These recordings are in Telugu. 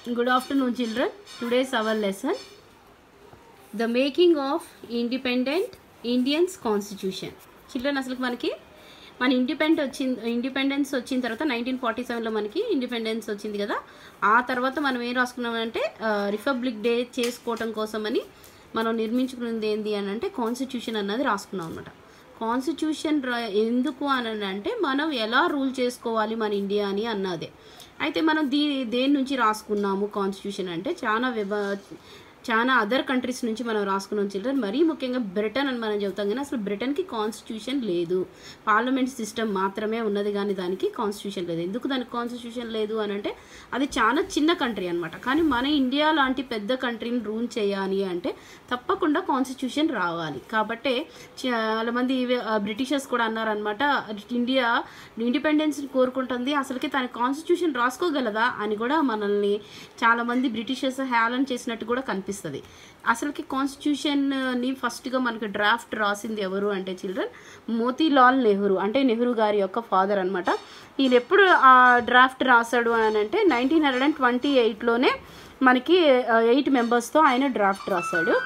Good afternoon, children. Today's our lesson, the making of independent Indians Constitution. Children, అసలు మనకి మన ఇండిపెండెన్స్ వచ్చిన తర్వాత 1947లో మనకి ఇండిపెండెన్స్ వచ్చింది కదా. ఆ తర్వాత మనం ఏం రాసుకున్నామంటే రిపబ్లిక్ డే చేసుకోవటం కోసమని మనం నిర్మించుకున్నది ఏంది అని అంటే కాన్స్టిట్యూషన్ అన్నది రాసుకున్నాం అనమాట. కాన్స్టిట్యూషన్ ఎందుకు అని అంటే మనం ఎలా రూల్ చేసుకోవాలి మన ఇండియా అని అన్నదే. అయితే మనం దేని నుంచి రాసుకున్నాము కాన్స్టిట్యూషన్ అంటే చాలా అదర్ కంట్రీస్ నుంచి మనం రాసుకున్నాం చిల్డ్రన్. మరీ ముఖ్యంగా బ్రిటన్ అని మనం చెబుతాం కానీ అసలు బ్రిటన్కి కాన్స్టిట్యూషన్ లేదు, పార్లమెంట్ సిస్టమ్ మాత్రమే ఉన్నది కానీ దానికి కాన్స్టిట్యూషన్ లేదు. ఎందుకు దానికి కాన్స్టిట్యూషన్ లేదు అని అంటే అది చాలా చిన్న కంట్రీ అనమాట. కానీ మన ఇండియా లాంటి పెద్ద కంట్రీని రూల్ చేయాలి అంటే తప్పకుండా కాన్స్టిట్యూషన్ రావాలి. కాబట్టి చాలామంది బ్రిటిషర్స్ కూడా అన్నారనమాట, ఇండియా ఇండిపెండెన్స్ కోరుకుంటుంది, అసలుకి తన కాన్స్టిట్యూషన్ రాసుకోగలదా అని కూడా మనల్ని చాలామంది బ్రిటిషర్స్ హేళన చేసినట్టు కూడా కనిపిస్తుంది. అసలుకి కాన్స్టిట్యూషన్ని ఫస్ట్గా మనకి డ్రాఫ్ట్ రాసింది ఎవరు అంటే చిల్డ్రన్ మోతీలాల్ నెహ్రూ, అంటే నెహ్రూ గారి యొక్క ఫాదర్ అనమాట. ఈయన ఎప్పుడు ఆ డ్రాఫ్ట్ రాశాడు అని అంటే 1928లోనే మనకి 8 మెంబర్స్తో ఆయన డ్రాఫ్ట్ రాశాడు.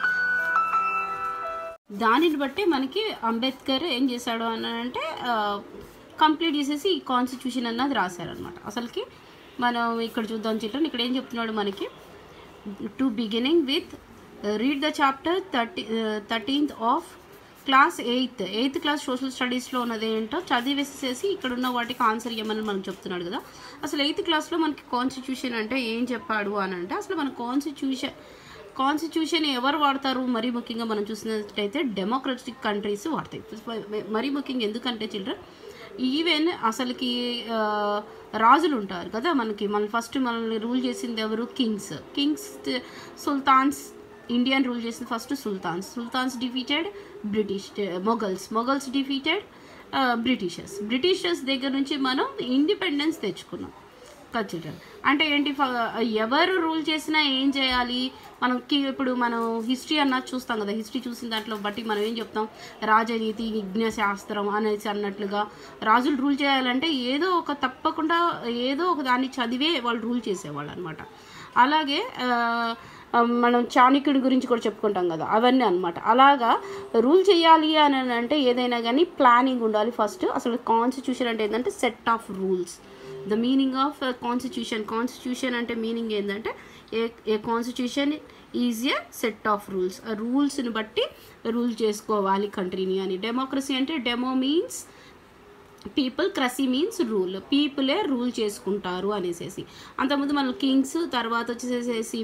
దానిని బట్టి మనకి అంబేద్కర్ ఏం చేశాడు అని అంటే కంప్లీట్ చేసేసి ఈ కాన్స్టిట్యూషన్ అన్నది రాశారనమాట. అసలుకి మనం ఇక్కడ చూద్దాం చిల్డ్రన్, ఇక్కడ ఏం చెప్తున్నాడు మనకి, to beginning with read the chapter 13th of class 8th class social స్టడీస్లో ఉన్నది ఏంటో చదివేసేసి ఇక్కడ ఉన్న వాటికి ఆన్సర్ ఇవ్వమని మనం చెప్తున్నాడు కదా. అసలు 8th క్లాస్లో మనకి కాన్స్టిట్యూషన్ అంటే ఏం చెప్పాడు అని అంటే అసలు మన కాన్స్టిట్యూషన్ ఎవరు వాడతారు, మరీ ముఖ్యంగా మనం చూసినట్లయితే డెమోక్రటిక్ కంట్రీస్ వాడతాయి. మరీ ముఖ్యంగా ఎందుకంటే చిల్డ్రన్ ఈవెన్ అసలుకి రాజులు ఉంటారు కదా మన ఫస్ట్ మనల్ని రూల్ చేసింది ఎవరు, కింగ్స్ సుల్తాన్స్. ఇండియన్ రూల్ చేసింది first sultans defeated Mughals defeated Britishers దగ్గర నుంచి మనం ఇండిపెండెన్స్ తెచ్చుకున్నాం ఖచ్చితంగా. అంటే ఏంటి, ఎవరు రూల్ చేసినా ఏం చేయాలి మనకి, ఇప్పుడు మనం హిస్టరీ అన్నది చూస్తాం కదా, హిస్టరీ చూసిన దాంట్లో బట్టి మనం ఏం చెప్తాం, రాజనీతి యజ్ఞశాస్త్రం అనేసి అన్నట్లుగా రాజులు రూల్ చేయాలంటే తప్పకుండా ఏదో ఒక దాన్ని చదివే వాళ్ళు రూల్ చేసేవాళ్ళు అనమాట. అలాగే మనం చాణక్యుడి గురించి కూడా చెప్పుకుంటాం కదా, అవన్నీ అనమాట. అలాగా రూల్ చేయాలి అని అంటే ఏదైనా కానీ ప్లానింగ్ ఉండాలి ఫస్ట్. అసలు కాన్స్టిట్యూషన్ అంటే ఏంటంటే set of rules. The meaning of constitution అంటే మీనింగ్ ఏంటంటే a constitution is a set of rules. ఆ రూల్స్ని బట్టి రూల్ చేసుకోవాలి కంట్రీని అని. డెమోక్రసీ అంటే demo means people, cracy means rule, పీపులే రూల్ చేసుకుంటారు అనేసి. అంతకుముందు మన కింగ్స్, తర్వాత వచ్చేసేసి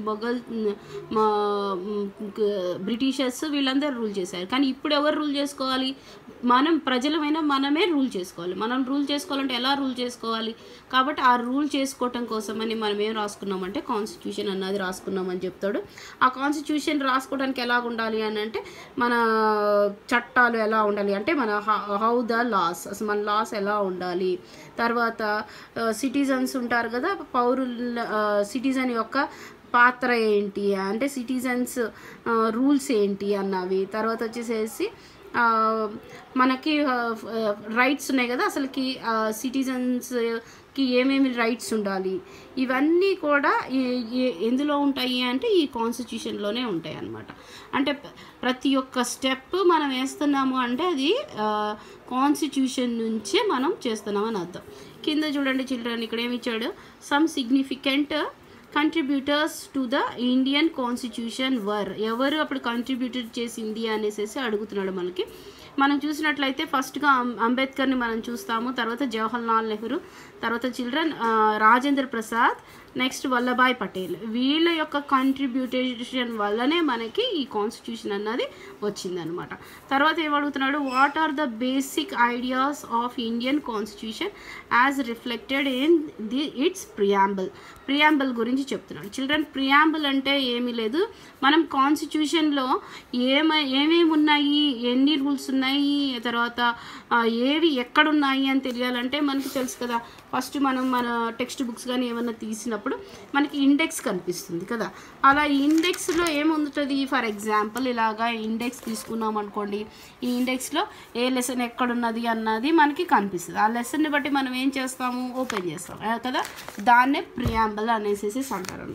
బ్రిటిషర్స్ వీళ్ళందరూ రూల్ చేశారు. కానీ ఇప్పుడు ఎవరు రూల్ చేసుకోవాలి, మనం ప్రజలమైనా మనమే రూల్ చేసుకోవాలి. మనం రూల్ చేసుకోవాలంటే ఎలా రూల్ చేసుకోవాలి, కాబట్టి ఆ రూల్ చేసుకోవటం కోసమని మనం ఏం రాసుకున్నామంటే కాన్స్టిట్యూషన్ అన్నది రాసుకున్నామని చెప్తాడు. ఆ కాన్స్టిట్యూషన్ రాసుకోవడానికి ఎలా ఉండాలి అని అంటే మన చట్టాలు ఎలా ఉండాలి అంటే మన హౌ ద లాస్, అసలు మన లాస్ ఎలా ఉండాలి, తర్వాత సిటిజన్స్ ఉంటారు కదా పౌరుల, సిటిజన్ యొక్క పాత్ర ఏంటి అంటే సిటిజన్స్ రూల్స్ ఏంటి అన్నవి, తర్వాత వచ్చేసేసి మనకి రైట్స్ ఉన్నాయి కదా, అసలుకి సిటిజన్స్కి ఏమేమి రైట్స్ ఉండాలి, ఇవన్నీ కూడా ఎందులో ఉంటాయి అంటే ఈ కాన్స్టిట్యూషన్లోనే ఉంటాయి అన్నమాట. అంటే ప్రతి ఒక్క స్టెప్ మనం వేస్తున్నాము అంటే అది కాన్స్టిట్యూషన్ నుంచే మనం చేస్తున్నామని అర్థం. కింద చూడండి చిల్డ్రన్, ఇక్కడ ఏమి ఇచ్చాడు, some significant contributors to the Indian constitution ఎవరు అప్పుడు కంట్రిబ్యూటర్ చేసింది అనేసి అడుగుతున్నాడు మనకి. మనం చూసినట్లయితే ఫస్ట్గా అంబేద్కర్ని మనం చూస్తాము, తర్వాత జవహర్లాల్ నెహ్రూ, తర్వాత చిల్డ్రన్ రాజేంద్ర ప్రసాద్, నెక్స్ట్ వల్లభాయ్ పటేల్. వీళ్ళ యొక్క కంట్రిబ్యూటేషన్ వల్లనే మనకి ఈ కాన్స్టిట్యూషన్ అన్నది వచ్చిందనమాట. తర్వాత ఏమడుగుతున్నాడు, what are the basic ideas of Indian constitution as reflected in its preamble గురించి చెప్తున్నాడు. చిల్డ్రన్ ప్రియాంబుల్ అంటే ఏమీ లేదు, మనం కాన్స్టిట్యూషన్లో ఏమేమి ఉన్నాయి, ఎన్ని రూల్స్ ఉన్నాయి, తర్వాత ఏవి ఎక్కడున్నాయి అని తెలియాలంటే మనకి తెలుసు కదా. ఫస్ట్ మనం మన టెక్స్ట్ బుక్స్ కానీ ఏమన్నా తీసినప్పుడు మనకి ఇండెక్స్ కనిపిస్తుంది కదా, అలా ఇండెక్స్లో ఏముంటుంది, ఫర్ ఎగ్జాంపుల్ ఇలాగా ఇండెక్స్ తీసుకున్నాం అనుకోండి, ఈ ఇండెక్స్లో ఏ లెసన్ ఎక్కడున్నది అన్నది మనకి కనిపిస్తుంది. ఆ లెసన్ని బట్టి మనం ఏం చేస్తాము, ఓపెన్ చేస్తాం కదా, దాన్నే ప్రియాంబుల్ అనేసి అంటారు అనమాట.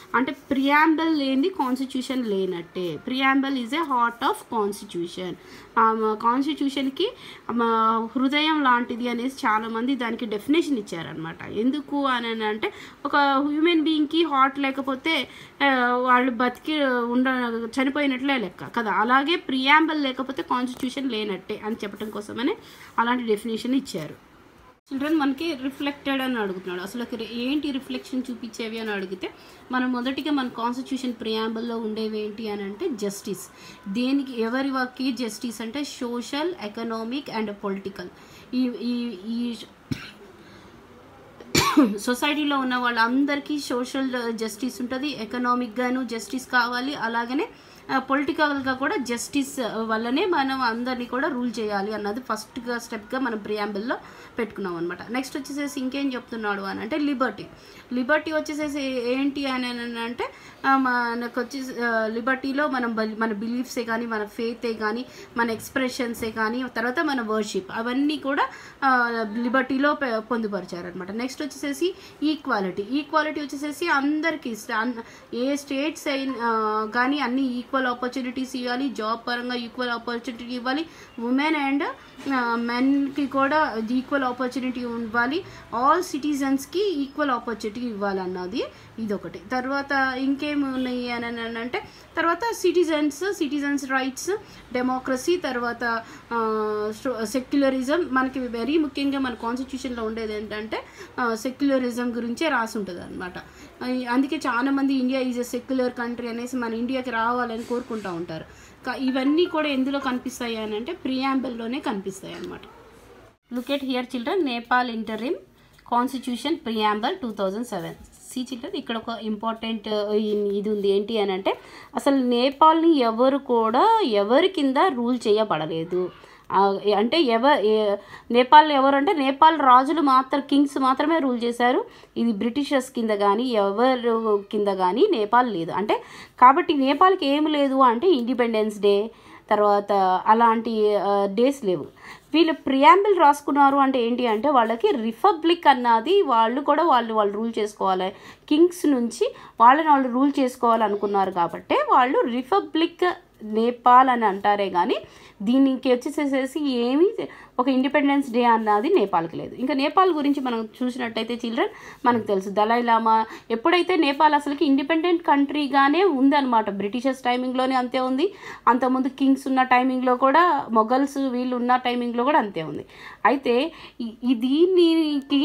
అంటే ప్రియాంబల్ లేనిది కాన్స్టిట్యూషన్ లేనట్టే. Preamble is a heart of constitution. కాన్స్టిట్యూషన్కి హృదయం లాంటిది అనేసి చాలామంది దానికి డెఫినేషన్ ఇచ్చారనమాట. ఎందుకు అని అంటే ఒక హ్యూమన్ బీయింగ్కి హార్ట్ లేకపోతే వాళ్ళు బతికి చనిపోయినట్లే లెక్క కదా. అలాగే ప్రియాంబల్ లేకపోతే కాన్స్టిట్యూషన్ లేనట్టే అని చెప్పడం కోసమనే అలాంటి డెఫినేషన్ ఇచ్చారు. చిల్డ్రన్ మనకి రిఫ్లెక్టెడ్ అని అడుగుతున్నాడు. అసలు ఏంటి రిఫ్లెక్షన్ చూపించేవి అని అడిగితే మనం మొదటిగా మన కాన్స్టిట్యూషన్ ప్రియాంబల్లో ఉండేవి ఏంటి అని అంటే జస్టిస్. దేనికి ఎవరి వారికి జస్టిస్ అంటే సోషల్, ఎకనామిక్ అండ్ పొలిటికల్. ఈ సొసైటీలో ఉన్న వాళ్ళందరికీ సోషల్ జస్టిస్ ఉంటుంది, ఎకనామిక్గాను జస్టిస్ కావాలి, అలాగనే పొలిటికల్గా కూడా జస్టిస్ వల్లనే మనం అందరినీ కూడా రూల్ చేయాలి అన్నది ఫస్ట్గా స్టెప్గా మనం ప్రియాంబుల్లో పెట్టుకున్నాం అనమాట. నెక్స్ట్ వచ్చేసేసి ఇంకేం చెప్తున్నాడు అని అంటే లిబర్టీ వచ్చేసేసి ఏంటి అని అంటే మనకు వచ్చేసి లిబర్టీలో మన బిలీఫ్సే కానీ, మన ఫెయితే కానీ, మన ఎక్స్ప్రెషన్సే కానీ, తర్వాత మన వర్షిప్ అవన్నీ కూడా లిబర్టీలో పొందుపరిచారనమాట. నెక్స్ట్ వచ్చేసేసి ఈక్వాలిటీ వచ్చేసేసి అందరికీ ఏ స్టేట్స్ అయినా కానీ అన్ని ఈక్వల్ ఆపర్చునిటీస్ ఇవ్వాలి, జాబ్ పరంగా ఈక్వల్ ఆపర్చునిటీ ఇవ్వాలి, ఉమెన్ అండ్ మెన్కి కూడా ఈక్వల్ ఆపర్చునిటీ ఇవ్వాలి, ఆల్ సిటిజన్స్కి ఈక్వల్ ఆపర్చునిటీ ఇవ్వాలన్నది ఇదొకటి. తర్వాత ఇంకేమి ఉన్నాయి అని అంటే తర్వాత సిటిజన్స్ రైట్స్, డెమోక్రసీ, తర్వాత సెక్యులరిజం. మనకి వెరీ ముఖ్యంగా మన కాన్స్టిట్యూషన్లో ఉండేది ఏంటంటే సెక్యులరిజం గురించే రాసి ఉంటుంది అనమాట. అందుకే చాలామంది India is a secular country అనేసి మన ఇండియాకి రావాలని కోరుకుంటూ ఉంటారు. ఇవన్నీ కూడా ఎందులో కనిపిస్తాయి అని అంటే ప్రియాంబుల్లోనే కనిపిస్తాయి అన్నమాట. Look at here children, Nepal interim constitution preamble 2007. See children, ఇక్కడ ఒక ఇంపార్టెంట్ ఇది ఉంది ఏంటి అని అంటే అసలు నేపాల్ని ఎవరి కింద రూల్ చేయబడలేదు. అంటే నేపాల్ ఎవరంటే నేపాల్ రాజులు కింగ్స్ మాత్రమే రూల్ చేశారు. ఇది బ్రిటిషర్స్ కింద కానీ ఎవరు కింద కానీ నేపాల్ లేదు. అంటే కాబట్టి నేపాల్కి ఏమి లేదు అంటే ఇండిపెండెన్స్ డే తర్వాత అలాంటి డేస్ లేవు. వీళ్ళు ప్రియాంబుల్ రాసుకున్నారు అంటే ఏంటి అంటే వాళ్ళకి రిపబ్లిక్ అన్నది వాళ్ళు రూల్ చేసుకోవాలి, కింగ్స్ నుంచి వాళ్ళు రూల్ చేసుకోవాలనుకున్నారు కాబట్టి వాళ్ళు రిపబ్లిక్ నేపాల్ అని అంటారే కానీ దీనికి వచ్చేసేసి ఏమీ ఒక ఇండిపెండెన్స్ డే అన్నది నేపాల్కి లేదు. ఇంకా నేపాల్ గురించి మనం చూసినట్టయితే చిల్డ్రన్ మనకు తెలుసు దలైలామా ఎప్పుడైతే నేపాల్ అసలుకి ఇండిపెండెంట్ కంట్రీగానే ఉందన్నమాట. బ్రిటిషర్స్ టైమింగ్లోనే అంతే ఉంది, అంతకుముందు కింగ్స్ ఉన్న టైమింగ్లో కూడా, మొఘల్స్ వీళ్ళు ఉన్న టైమింగ్లో కూడా అంతే ఉంది. అయితే దీనికి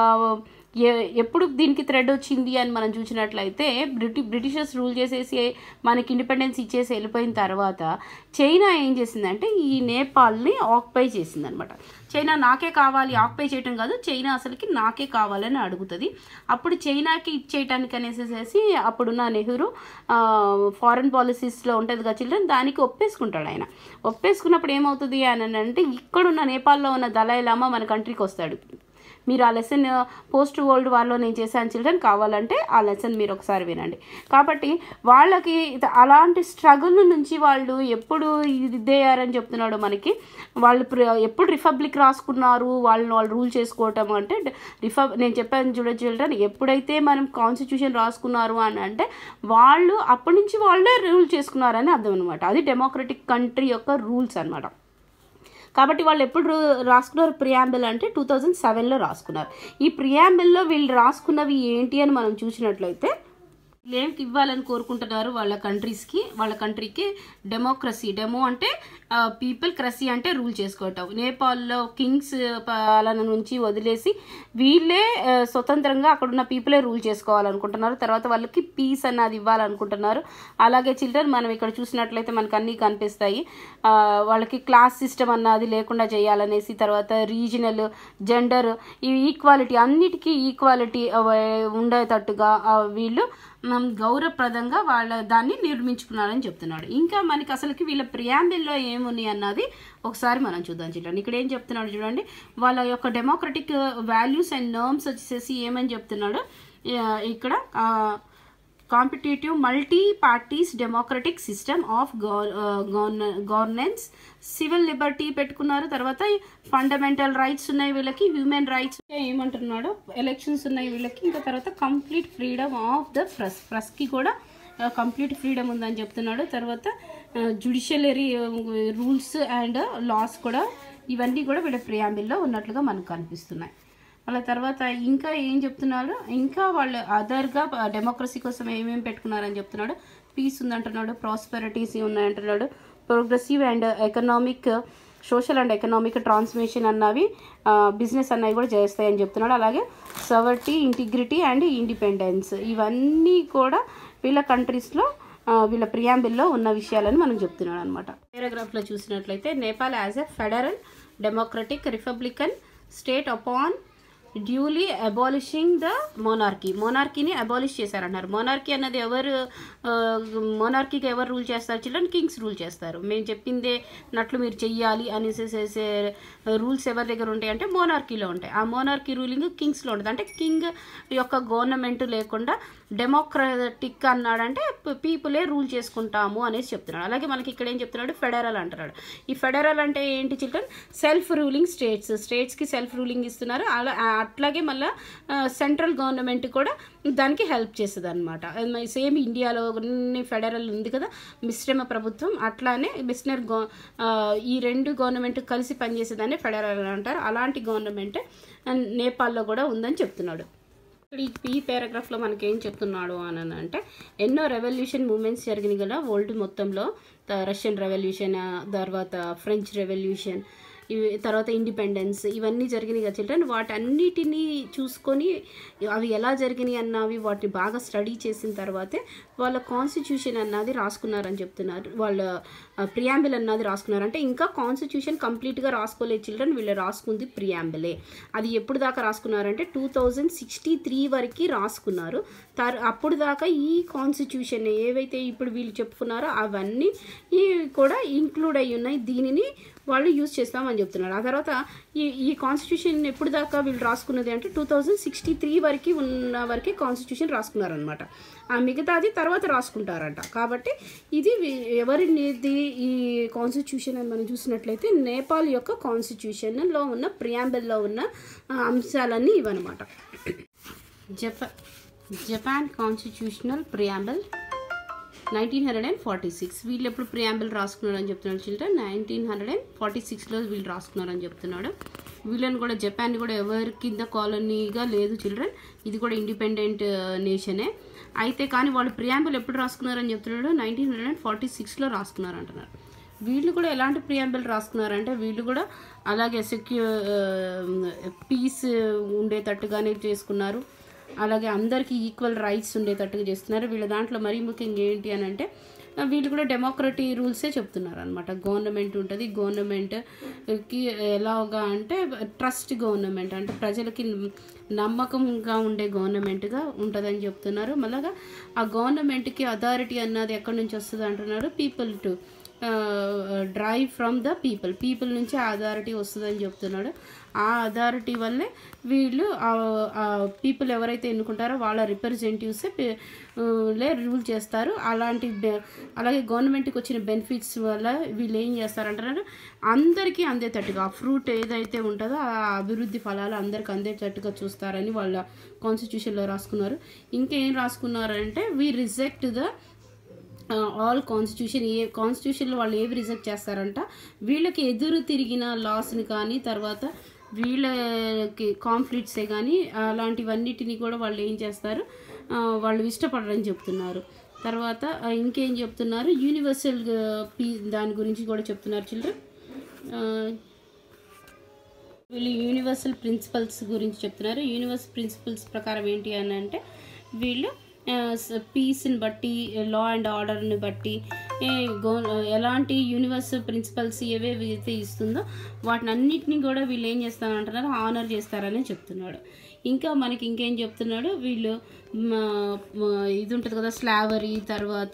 ఎప్పుడు దీనికి థ్రెడ్ వచ్చింది అని మనం చూసినట్లయితే బ్రిటిషర్స్ రూల్ చేసేసి మనకి ఇండిపెండెన్స్ ఇచ్చేసి వెళ్ళిపోయిన తర్వాత చైనా ఏం చేసిందంటే ఈ నేపాల్ని ఆక్యుపై చేసిందనమాట. చైనా నాకే కావాలి, ఆక్యుపై చేయటం కాదు, చైనా అసలుకి నాకే కావాలని అడుగుతుంది. అప్పుడు చైనాకి ఇచ్చేయటానికి అనేసేసి అప్పుడున్న నెహ్రూ ఫారెన్ పాలసీస్లో ఉంటుంది కదా చిల్డ్రన్, దానికి ఒప్పేసుకుంటాడు. ఆయన ఒప్పేసుకున్నప్పుడు ఏమవుతుంది అని అంటే ఇక్కడున్న నేపాల్లో ఉన్న దలైలామా మన కంట్రీకి వస్తాడు. మీరు ఆ లెసన్ పోస్ట్ వరల్డ్ వార్లో నేను చేశాను చిల్డ్రన్, కావాలంటే ఆ లెసన్ మీరు ఒకసారి వినండి. కాబట్టి వాళ్ళకి అలాంటి స్ట్రగుల్ నుంచి వాళ్ళు ఎప్పుడు ఇదయ్యారని చెప్తున్నాడు మనకి. వాళ్ళు ఎప్పుడు రిపబ్లిక్ రాసుకున్నారు, వాళ్ళు రూల్ చేసుకోవటం అంటే నేను చెప్పాను చూడ చిల్డ్రన్, ఎప్పుడైతే మనం కాన్స్టిట్యూషన్ రాసుకున్నారు అని అంటే వాళ్ళు అప్పటి నుంచి వాళ్ళే రూల్ చేసుకున్నారని అర్థం అనమాట. అది డెమోక్రటిక్ కంట్రీ యొక్క రూల్స్ అనమాట. కాబట్టి వాళ్ళు ఎప్పుడు రాసుకున్నారు ప్రియాంబుల్ అంటే 2007లో రాసుకున్నారు. ఈ ప్రియాంబుల్లో వీళ్ళు రాసుకున్నవి ఏంటి అని మనం చూసినట్లయితే ఏం ఇవ్వాలని కోరుకుంటున్నారు వాళ్ళ కంట్రీకి డెమోక్రసీ. డెమో అంటే పీపుల్, క్రసీ అంటే రూల్ చేసుకోవటం. నేపాల్లో కింగ్స్ పాలన నుంచి వదిలేసి వీళ్ళే స్వతంత్రంగా అక్కడున్న పీపులే రూల్ చేసుకోవాలనుకుంటున్నారు. తర్వాత వాళ్ళకి పీస్ అన్నది ఇవ్వాలనుకుంటున్నారు. అలాగే చిల్డ్రన్ మనం ఇక్కడ చూసినట్లయితే మనకు అన్నీ కనిపిస్తాయి. వాళ్ళకి క్లాస్ సిస్టమ్ అన్నది లేకుండా చేయాలనేసి, తర్వాత రీజనల్, జెండర్, ఈ ఈక్వాలిటీ, అన్నిటికీ ఈక్వాలిటీ ఉండేటట్టుగా వీళ్ళు గౌరవప్రదంగా దాన్ని నిర్మించుకున్నారని చెప్తున్నాడు. ఇంకా మనకి అసలుకి వీళ్ళ ప్రియాంబుల్లో ఏమున్నాయి అన్నది ఒకసారి మనం చూద్దాం చూడండి. ఇక్కడ ఏం చెప్తున్నాడు చూడండి, వాళ్ళ యొక్క డెమోక్రటిక్ వాల్యూస్ అండ్ నార్మ్స్ వచ్చేసి ఏమని చెప్తున్నాడు ఇక్కడ competitive multi parties democratic system of governance, civil liberty పెట్టుకున్నారు. తర్వాత ఫండమెంటల్ రైట్స్ ఉన్నాయి వీళ్ళకి, హ్యూమన్ రైట్స్ ఏమంటున్నాడు, ఎలక్షన్స్ ఉన్నాయి వీళ్ళకి. ఇంకా తర్వాత కంప్లీట్ ఫ్రీడమ్ ఆఫ్ ద ప్రెస్కి కూడా కంప్లీట్ ఫ్రీడమ్ ఉందని చెప్తున్నాడు. తర్వాత జ్యుడిషియరీ రూల్స్ అండ్ లాస్ కూడా, ఇవన్నీ కూడా వీళ్ళ ప్రియాంబిల్లో ఉన్నట్లుగా మనకు కనిపిస్తున్నాయి. వాళ్ళ తర్వాత ఇంకా ఏం చెప్తున్నారు, ఇంకా వాళ్ళు అదర్గా డెమోక్రసీ కోసం ఏమేమి పెట్టుకున్నారని చెప్తున్నాడు. పీస్ ఉందంటున్నాడు, ప్రాస్పెరిటీస్ ఉన్నాయంటున్నాడు, progressive and economic, social and economic transformation అన్నవి, బిజినెస్ అన్నవి కూడా చేస్తాయని చెప్తున్నాడు. అలాగే సవర్టీ, ఇంటిగ్రిటీ అండ్ ఇండిపెండెన్స్, ఇవన్నీ కూడా వీళ్ళ కంట్రీస్లో వీళ్ళ ప్రియాంబిల్లో ఉన్న విషయాలని మనం చెప్తున్నాడు అనమాట. పారాగ్రాఫ్లో చూసినట్లయితే Nepal as a federal democratic republican state upon duly abolishing the మోనార్కీని అబాలిష్ చేశారన్నారు. మోనార్కీ అన్నది మోనార్కీకి ఎవరు రూల్ చేస్తారు చిల్డ్రన్? కింగ్స్ రూల్ చేస్తారు. మేము చెప్పిందే నట్లు మీరు చెయ్యాలి అనేసి రూల్స్ ఎవరి దగ్గర ఉంటాయి అంటే మోనార్కీలో ఉంటాయి. ఆ మోనార్కీ రూలింగ్ కింగ్స్లో ఉంటుంది. అంటే కింగ్ యొక్క గవర్నమెంట్ లేకుండా డెమోక్రటిక్ అన్నాడంటే పీపులే రూల్ చేసుకుంటాము అనేసి చెప్తున్నాడు. అలాగే మనకి ఇక్కడ ఏం చెప్తున్నాడు, ఫెడరల్ అంటున్నాడు. ఈ ఫెడరల్ అంటే ఏంటి చిల్డ్రన్? సెల్ఫ్ రూలింగ్ స్టేట్స్కి సెల్ఫ్ రూలింగ్ ఇస్తున్నారు. అట్లాగే మళ్ళీ సెంట్రల్ గవర్నమెంట్ కూడా దానికి హెల్ప్ చేస్తుంది అనమాట. సేమ్ ఇండియాలో ఫెడరల్ ఉంది కదా, మిశ్రమ ప్రభుత్వం, అట్లానే ఈ రెండు గవర్నమెంట్ కలిసి పనిచేసేదాన్ని ఫెడరల్ అంటారు. అలాంటి గవర్నమెంట్ నేపాల్లో కూడా ఉందని చెప్తున్నాడు. ఈ పారాగ్రాఫ్లో మనకి ఏం చెప్తున్నాడు అని అంటే, ఎన్నో రెవల్యూషన్ మూమెంట్స్ జరిగినాయి కదా వరల్డ్ మొత్తంలో. రష్యన్ రెవల్యూషన్, తర్వాత ఫ్రెంచ్ రెవల్యూషన్, తర్వాత ఇండిపెండెన్స్, ఇవన్నీ జరిగినాయి కదా చిల్డ్రన్. వాటన్నిటినీ చూసుకొని అవి ఎలా జరిగినాయి అన్నవి వాటిని బాగా స్టడీ చేసిన తర్వాతే వాళ్ళ కాన్స్టిట్యూషన్ అన్నది రాసుకున్నారని చెప్తున్నారు. వాళ్ళ ప్రియాంబిల్ అన్నది రాసుకున్నారు. అంటే ఇంకా కాన్స్టిట్యూషన్ కంప్లీట్గా రాసుకోలేదు చిల్డ్రన్, వీళ్ళు రాసుకుంది ప్రియాంబిలే. అది ఎప్పుడు దాకా రాసుకున్నారంటే 2063 వరకు రాసుకున్నారు. అప్పుడు దాకా ఈ కాన్స్టిట్యూషన్ ఏవైతే ఇప్పుడు వీళ్ళు చెప్పుకున్నారో అవన్నీ కూడా ఇంక్లూడ్ అయ్యి ఉన్నాయి. దీనిని వాళ్ళు యూజ్ చేస్తామని చెప్తున్నారు. ఆ తర్వాత ఈ కాన్స్టిట్యూషన్ ఎప్పుడు దాకా వీళ్ళు రాసుకున్నది అంటే 2063 వరకు ఉన్న వరకే కాన్స్టిట్యూషన్ రాసుకున్నారనమాట. ఆ మిగతాది తర్వాత రాసుకుంటారంట. కాబట్టి ఇది ఎవరినిది ఈ కాన్స్టిట్యూషన్ అని మనం చూసినట్లయితే నేపాల్ యొక్క కాన్స్టిట్యూషన్లో ఉన్న ప్రియాంబిల్లో ఉన్న అంశాలన్నీ ఇవన్నమాట. Japan constitutional preamble 1946. వీళ్ళు ఎప్పుడు ప్రియాంబిల్ రాసుకున్నారని చెప్తున్నాడు చిల్డ్రన్? 1946లో వీళ్ళు రాసుకున్నారని చెప్తున్నాడు. వీళ్ళని కూడా జపాన్ కూడా ఎవరి కింద కాలనీగా లేదు చిల్డ్రన్, ఇది కూడా ఇండిపెండెంట్ నేషనే. అయితే కానీ వాళ్ళు ప్రియాంబిల్ ఎప్పుడు రాసుకున్నారని చెప్తున్నాడు? 1946లో రాసుకున్నారు అంటున్నారు. వీళ్ళు కూడా ఎలాంటి ప్రియాంబిల్ రాసుకున్నారంటే వీళ్ళు కూడా అలాగే పీస్ ఉండేటట్టుగానే చేసుకున్నారు. అలాగే అందరికీ ఈక్వల్ రైట్స్ ఉండేటట్టుగా చేస్తున్నారు. వీళ్ళ దాంట్లో మరీ ముఖ్యంగా ఏంటి అని అంటే వీళ్ళు కూడా డెమోక్రటీ రూల్సే చెప్తున్నారు అనమాట. గవర్నమెంట్ ఉంటుంది, గవర్నమెంట్కి ఎలాగా అంటే ట్రస్ట్ గవర్నమెంట్, అంటే ప్రజలకి నమ్మకంగా ఉండే గవర్నమెంట్గా ఉంటుందని చెప్తున్నారు. మళ్ళీ ఆ గవర్నమెంట్కి అథారిటీ అన్నది ఎక్కడి నుంచి వస్తుంది అంటున్నారు? People to drive from the people నుంచి ఆ అథారిటీ వస్తుందని చెప్తున్నాడు. ఆ అథారిటీ వల్లే వీళ్ళు పీపుల్ ఎవరైతే ఎన్నుకుంటారో వాళ్ళ రిప్రజెంటేటివ్స్ రూల్ చేస్తారు. అలాగే గవర్నమెంట్కి వచ్చిన బెనిఫిట్స్ వల్ల వీళ్ళు ఏం చేస్తారంటున్నారు? అందరికీ అందేటట్టుగా ఆ ఫ్రూట్ ఏదైతే ఉంటుందో ఆ అభివృద్ధి ఫలాలు అందరికీ అందేటట్టుగా చూస్తారని వాళ్ళ కాన్స్టిట్యూషన్లో రాసుకున్నారు. ఇంకేం రాసుకున్నారంటే వీ రిజెక్ట్ ద ఆల్ కాన్స్టిట్యూషన్లో వాళ్ళు ఏవి రిజెక్ట్ చేస్తారంట? వీళ్ళకి ఎదురు తిరిగిన లాస్ని కానీ, తర్వాత వీళ్ళకి కాన్ఫ్లిక్ట్సే కానీ అలాంటివన్నిటిని కూడా వాళ్ళు ఏం చేస్తారు, వాళ్ళు ఇష్టపడరని చెప్తున్నారు. తర్వాత ఇంకేం చెప్తున్నారు? యూనివర్సల్ దాని గురించి కూడా చెప్తున్నారు చిల్డ్రన్. వీళ్ళు యూనివర్సల్ ప్రిన్సిపల్స్ గురించి చెప్తున్నారు. యూనివర్సల్ ప్రిన్సిపల్స్ ప్రకారం ఏంటి అని అంటే వీళ్ళు పీస్ని బట్టి, లా అండ్ ఆర్డర్ని బట్టి ఎలాంటి యూనివర్సల్ ప్రిన్సిపల్స్ ఏవేవైతే ఇస్తుందో వాటిని అన్నిటినీ కూడా వీళ్ళు ఏం చేస్తారంటున్నారు? ఆనర్ చేస్తారని చెప్తున్నాడు. ఇంకా మనకి ఇంకేం చెప్తున్నాడు? వీళ్ళు ఇది ఉంటుంది కదా స్లావరీ, తర్వాత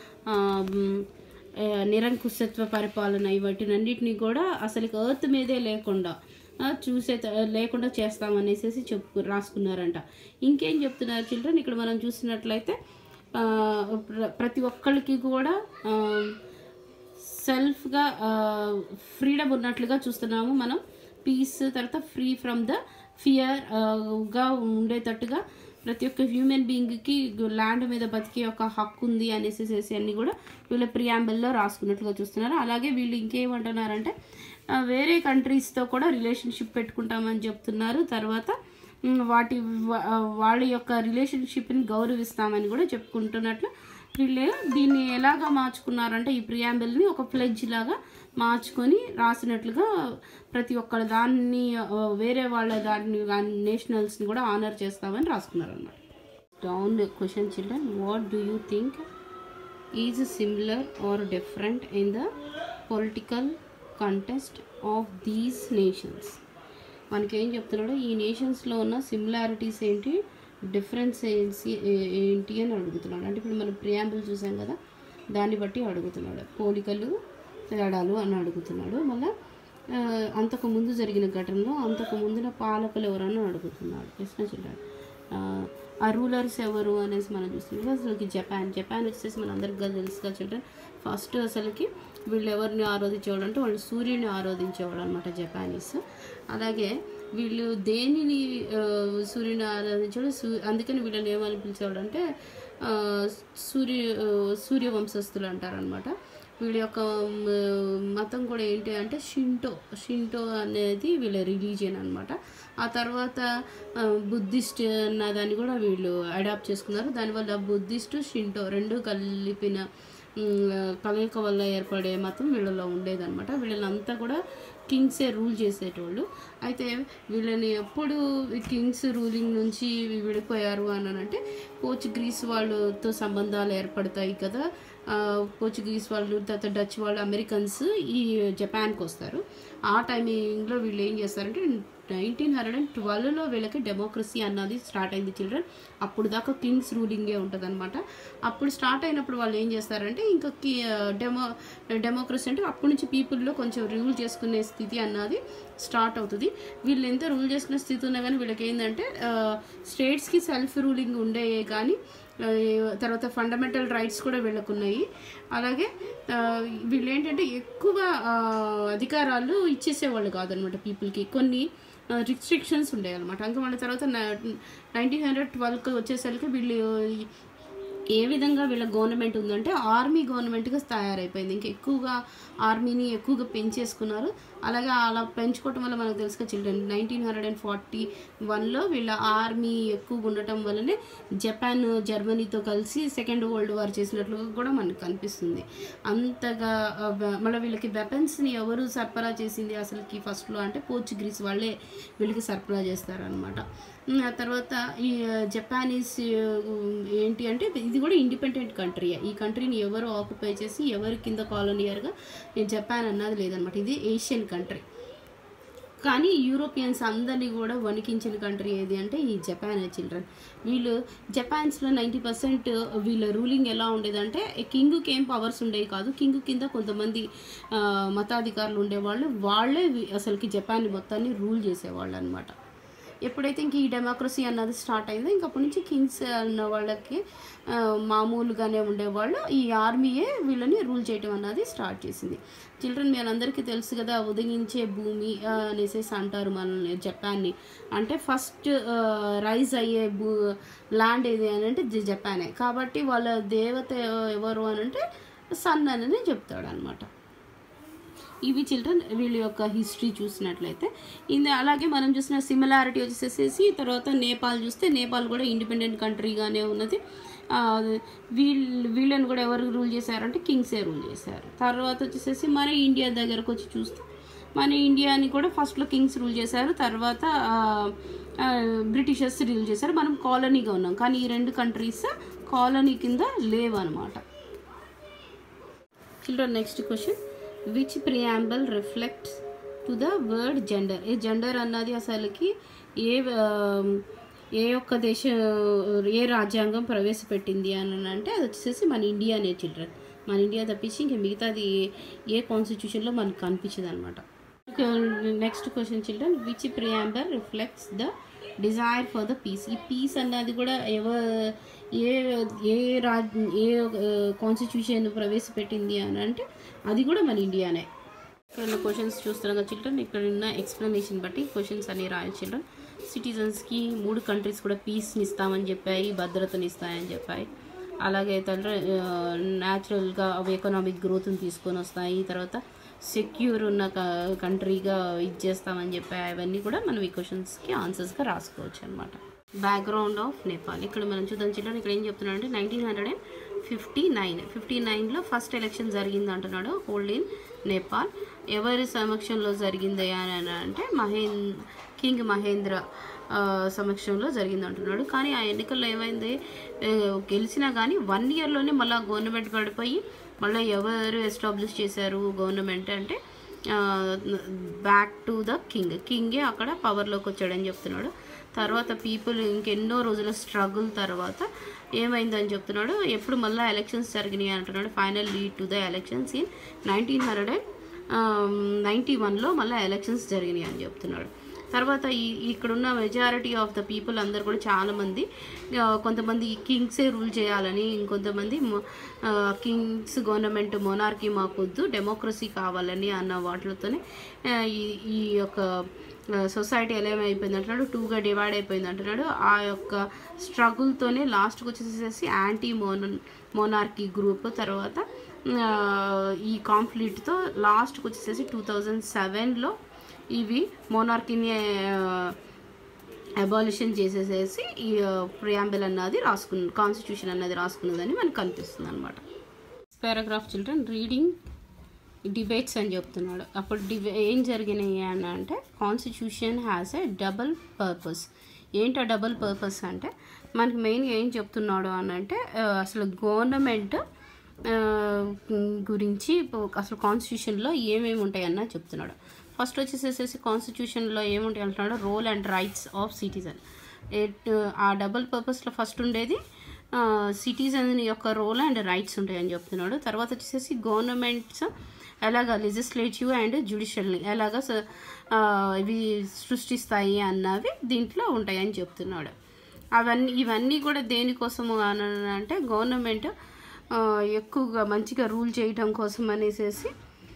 నిరంకుశత్వ పరిపాలన, వాటినన్నిటినీ కూడా అసలు ఎర్త్ మీదే లేకుండా చేస్తామనేసి రాసుకున్నారంట. ఇంకేం చెప్తున్నారు చిల్డ్రన్? ఇక్కడ మనం చూసినట్లయితే ప్రతి ఒక్కరికి కూడా సెల్ఫ్గా ఫ్రీడమ్ ఉన్నట్లుగా చూస్తున్నాము మనం. పీస్, తర్వాత ఫ్రీ ఫ్రమ్ ద ఫియర్గా ఉండేటట్టుగా ప్రతి ఒక్క హ్యూమన్ బీయింగ్కి ల్యాండ్ మీద బతికే ఒక హక్కు ఉంది అనేసి అన్నీ కూడా వీళ్ళ ప్రియాంబుల్లో రాసుకున్నట్లుగా చూస్తున్నారు. అలాగే వీళ్ళు ఇంకేమంటున్నారంటే వేరే కంట్రీస్తో కూడా రిలేషన్షిప్ పెట్టుకుంటామని చెప్తున్నారు. తర్వాత వాళ్ళ యొక్క రిలేషన్షిప్ని గౌరవిస్తామని కూడా చెప్పుకుంటున్నట్లు వీళ్ళు దీన్ని ఎలాగా మార్చుకున్నారంటే ఈ ప్రియాంబుల్ని ఒక ప్లెడ్జ్ లాగా మార్చుకొని రాసినట్లుగా ప్రతి ఒక్కరు దాన్ని వేరే వాళ్ళ దాన్ని నేషనల్స్ని కూడా ఆనర్ చేస్తామని రాసుకున్నారు అన్నమాట. Down question children, what do you think is similar or different in the political contest of these nations? మనకి ఏం చెప్తున్నాడు, ఈ నేషన్స్లో ఉన్న సిమిలారిటీస్ ఏంటి, డిఫరెన్స్ ఏంటి అని అడుగుతున్నాడు. అంటే ఇప్పుడు మనం ప్రియాంబుల్ చూసాం కదా, దాన్ని బట్టి అడుగుతున్నాడు. పోలికలు తేడాలు అని అడుగుతున్నాడు. మళ్ళీ అంతకుముందు జరిగిన ఘటనలో అంతకు ముందున పాలకులు ఎవరని అడుగుతున్నాడు. ప్రశ్న చూడండి, ఆ రూలర్స్ ఎవరు అనేసి మనం చూస్తున్నాం. అసలుకి జపాన్ వచ్చేసి మన అందరికీ తెలుసుగా చిల్డ్రన్. ఫస్ట్ అసలుకి వీళ్ళు ఎవరిని ఆరాధించేవాడు అంటే వాళ్ళు సూర్యుని ఆరాధించేవాడు అనమాట జపానీస్. అలాగే వీళ్ళు దేనిని సూర్యుని ఆరాధించాడు, అందుకని వీళ్ళని ఏమని పిలిచేవాడు అంటే సూర్యవంశస్థులు అంటారనమాట. వీళ్ళ యొక్క మతం కూడా ఏంటి అంటే షింటో అనేది వీళ్ళ రిలీజియన్ అనమాట. ఆ తర్వాత బుద్ధిస్ట్ అన్న దాన్ని కూడా వీళ్ళు అడాప్ట్ చేసుకున్నారు. దానివల్ల బుద్ధిస్ట్, షింటో రెండు కలిపిన కలయిక వల్ల ఏర్పడే మతం వీళ్ళలో ఉండేదన్నమాట. వీళ్ళనంతా కూడా కింగ్సే రూల్ చేసేటోళ్ళు. అయితే వీళ్ళని ఎప్పుడు కింగ్స్ రూలింగ్ నుంచి విడిపోయారు అని అంటే పోర్చుగీస్ వాళ్ళతో సంబంధాలు ఏర్పడతాయి కదా. పోర్చుగీస్ వాళ్ళు, తర్వాత డచ్ వాళ్ళు, అమెరికన్స్ ఈ జపాన్కి వస్తారు. ఆ టైమింగ్లో వీళ్ళు ఏం చేస్తారంటే 1912లో వీళ్ళకి డెమోక్రసీ అన్నది స్టార్ట్ అయింది చిల్డ్రన్. అప్పుడు దాకా కింగ్స్ రూలింగే ఉంటుంది అనమాట. అప్పుడు స్టార్ట్ అయినప్పుడు వాళ్ళు ఏం చేస్తారంటే ఇంకా డెమోక్రసీ అంటే అప్పటి నుంచి పీపుల్లో కొంచెం రూల్ చేసుకునే స్థితి అన్నది స్టార్ట్ అవుతుంది. వీళ్ళు ఎంత రూల్ చేసుకునే స్థితి ఉన్నా కానీ వీళ్ళకి ఏంటంటే స్టేట్స్కి సెల్ఫ్ రూలింగ్ ఉండేవి, కానీ తర్వాత ఫండమెంటల్ రైట్స్ కూడా వీళ్ళకున్నాయి. అలాగే వీళ్ళు ఏంటంటే ఎక్కువ అధికారాలు ఇచ్చేసేవాళ్ళు కాదనమాట పీపుల్కి, కొన్ని రిస్ట్రిక్షన్స్ ఉండేవి అనమాట. ఇంకా మళ్ళీ తర్వాత 1912కి వచ్చేసరికి వీళ్ళు ఏ విధంగా వీళ్ళ గవర్నమెంట్ ఉందంటే ఆర్మీ గవర్నమెంట్గా తయారైపోయింది. ఇంకా ఎక్కువగా ఆర్మీని ఎక్కువగా పెంచేసుకున్నారు. అలాగే అలా పెంచుకోవటం వల్ల మనకు తెలుసుగా చిల్డ్రన్ 1941లో వీళ్ళ ఆర్మీ ఎక్కువగా ఉండటం వల్లనే జపాన్ జర్మనీతో కలిసి సెకండ్ వరల్డ్ వార్ చేసినట్లు కూడా మనకు కనిపిస్తుంది. అంతగా మళ్ళీ వీళ్ళకి వెపన్స్ని ఎవరు సరఫరా చేసింది అసలుకి ఫస్ట్లో అంటే పోర్చుగీస్ వాళ్ళే వీళ్ళకి సరఫరా చేస్తారనమాట. ఆ తర్వాత ఈ జపానీస్ ఏంటి అంటే ఇది కూడా ఇండిపెండెంట్ కంట్రీ. ఈ కంట్రీని ఎవరు ఆక్యుపై చేసి ఎవరి కింద కాలనీయర్గా జపాన్ అన్నది లేదనమాట. ఇది ఏషియన్ కంట్రీ. కానీ యూరోపియన్స్ అందరినీ కూడా వణికించిన కంట్రీ ఏది అంటే ఈ జపాన్ చిల్డ్రన్. వీళ్ళు జపాన్స్లో 90% వీళ్ళ రూలింగ్ ఎలా ఉండేదంటే కింగ్కి ఏం పవర్స్ ఉండేవి కాదు. కింగ్ కింద కొంతమంది మతాధికారులు ఉండేవాళ్ళు, వాళ్ళే అసలుకి జపాన్ మొత్తాన్ని రూల్ చేసేవాళ్ళు అనమాట. ఎప్పుడైతే ఇంక ఈ డెమోక్రసీ అన్నది స్టార్ట్ అయిందో ఇంకప్పటి నుంచి కింగ్స్ అన్న వాళ్ళకి మామూలుగానే ఉండేవాళ్ళు, ఈ ఆర్మీయే వీళ్ళని రూల్ చేయడం అన్నది స్టార్ట్ చేసింది. చిల్డ్రన్ మీ అందరికీ తెలుసు కదా, ఉదయించే భూమి అనేసి అంటారు మన జపాన్ని. అంటే ఫస్ట్ రైజ్ అయ్యే ల్యాండ్ ఏది అని అంటే జపానే. కాబట్టి వాళ్ళ దేవత ఎవరు అని అంటే సన్ అని చెప్తాడు అనమాట. ఇవి చిల్డ్రన్ వీళ్ళ యొక్క హిస్టరీ చూసినట్లయితే అలాగే మనం చూసిన సిమిలారిటీ వచ్చేసేసి తర్వాత నేపాల్ చూస్తే నేపాల్ కూడా ఇండిపెండెంట్ కంట్రీగానే ఉన్నది. వీళ్ళని కూడా ఎవరు రూల్ చేశారంటే కింగ్సే రూల్ చేశారు. తర్వాత వచ్చేసేసి మన ఇండియా దగ్గరకు వచ్చి చూస్తే మన ఇండియాని కూడా ఫస్ట్లో కింగ్స్ రూల్ చేశారు, తర్వాత బ్రిటిషర్స్ రూల్ చేశారు. మనం కాలనీగా ఉన్నాం, కానీ ఈ రెండు కంట్రీస్ కాలనీ కింద లేవన్నమాట. Children next question, which preamble reflects to the word gender? ఈ జెండర్ అన్నది అసలుకి ఏ ఒక్క ఏ రాజ్యాంగం ప్రవేశపెట్టింది అని అంటే అది వచ్చేసి మన ఇండియానే చిల్డ్రన్. మన ఇండియా తప్పించి ఇంకా మిగతాది ఏ కాన్స్టిట్యూషన్లో మనకు కనిపించదు అనమాట. Next question children, which preamble reflects the desire for the peace. ఈ పీస్ అన్నది కూడా ఏ ఏ కాన్స్టిట్యూషన్ ప్రవేశపెట్టింది అని అంటే అది కూడా మన ఇండియానే. ఇక్కడ ఉన్న క్వశ్చన్స్ చూస్తున్నాం కదా చిల్డ్రన్, ఇక్కడ ఉన్న ఎక్స్ప్లెనేషన్ బట్టి క్వశ్చన్స్ అన్ని రాయాలి చిల్డ్రన్. సిటిజన్స్కి 3 కంట్రీస్ కూడా పీస్ని ఇస్తామని చెప్పాయి, భద్రతని ఇస్తాయని చెప్పాయి. అలాగే న్యాచురల్గా అవి ఎకనామిక్ గ్రోత్ని తీసుకొని వస్తాయి, తర్వాత సెక్యూర్ ఉన్న కంట్రీగా ఇది చేస్తామని చెప్పాయి. అవన్నీ కూడా మనం ఈ క్వశ్చన్స్కి ఆన్సర్స్గా రాసుకోవచ్చు అనమాట. బ్యాక్గ్రౌండ్ ఆఫ్ నేపాల్ ఇక్కడ మనం చూద్దాం చిల్డ్రన్. ఇక్కడ ఏం చెప్తున్నాడు అంటే 1959లో ఫస్ట్ ఎలక్షన్ జరిగింది అంటున్నాడు, హోల్డ్ ఇన్ నేపాల్. ఎవరి సమక్షంలో జరిగింది అని అంటే కింగ్ మహేంద్ర సమక్షంలో జరిగింది అంటున్నాడు. కానీ ఆ ఎన్నికల్లో ఏమైంది, గెలిచినా కానీ 1 ఇయర్లోనే మళ్ళీ గవర్నమెంట్ పడిపోయి మళ్ళీ ఎవరు ఎస్టాబ్లిష్ చేశారు గవర్నమెంట్ అంటే బ్యాక్ టు ద కింగే అక్కడ పవర్లోకి వచ్చాడని చెప్తున్నాడు. తర్వాత పీపుల్ ఇంకెన్నో రోజుల స్ట్రగుల్ తర్వాత ఏమైందని చెప్తున్నాడు, ఎప్పుడు మళ్ళీ ఎలక్షన్స్ జరిగినాయి అంటున్నాడు. Final lead to the elections in 1991లో మళ్ళీ ఎలక్షన్స్ జరిగినాయి అని చెప్తున్నాడు. తర్వాత ఇక్కడున్న మెజారిటీ ఆఫ్ ద పీపుల్ అందరు కూడా చాలామంది, కొంతమంది కింగ్సే రూల్ చేయాలని, ఇంకొంతమంది కింగ్స్ గవర్నమెంట్ మొనార్కీ మాకొద్దు డెమోక్రసీ కావాలని అన్న వాటితోనే ఈ యొక్క సొసైటీ ఎలా ఏమైపోయింది అంటున్నాడు, 2గా డివైడ్ అయిపోయింది అంటున్నాడు. ఆ యొక్క స్ట్రగుల్తోనే లాస్ట్కి వచ్చేసేసి యాంటీ మోనార్కీ గ్రూప్, తర్వాత ఈ కాన్ఫ్లిక్ట్తో లాస్ట్కి వచ్చేసేసి 2007లో ఇవి మోనార్కీని అబాలిషన్ చేసేసేసి ఈ ప్రియాంబుల్ అన్నది కాన్స్టిట్యూషన్ అన్నది రాసుకున్నదని మనకు కనిపిస్తుంది అనమాట. పారాగ్రాఫ్ చిల్డ్రన్ రీడింగ్ డిబేట్స్ అని చెప్తున్నాడు. అప్పుడు ఏం జరిగినాయి అని అంటే constitution has a double purpose. ఏంటి ఆ డబుల్ పర్పస్ అంటే మనకి మెయిన్గా ఏం చెప్తున్నాడు అని అంటే అసలు గవర్నమెంట్ గురించి అసలు కాన్స్టిట్యూషన్లో ఏమేమి ఉంటాయన్న చెప్తున్నాడు. ఫస్ట్ వచ్చేసేసి కాన్స్టిట్యూషన్లో ఏముంటాయి అంటున్నాడు, role and rights of citizen. ఆ డబుల్ పర్పస్లో ఫస్ట్ ఉండేది సిటిజన్ యొక్క రోల్ అండ్ రైట్స్ ఉంటాయని చెప్తున్నాడు. తర్వాత వచ్చేసేసి గవర్నమెంట్స్ ఎలాగ లెజిస్లేటివ్ అండ్ జ్యుడిషియల్ని ఎలాగ ఇవి సృష్టిస్తాయి అన్నవి దీంట్లో ఉంటాయని చెప్తున్నాడు. ఇవన్నీ కూడా దేనికోసము అని అంటే గవర్నమెంట్ ఎక్కువగా మంచిగా రూల్ చేయటం కోసం అనేసి,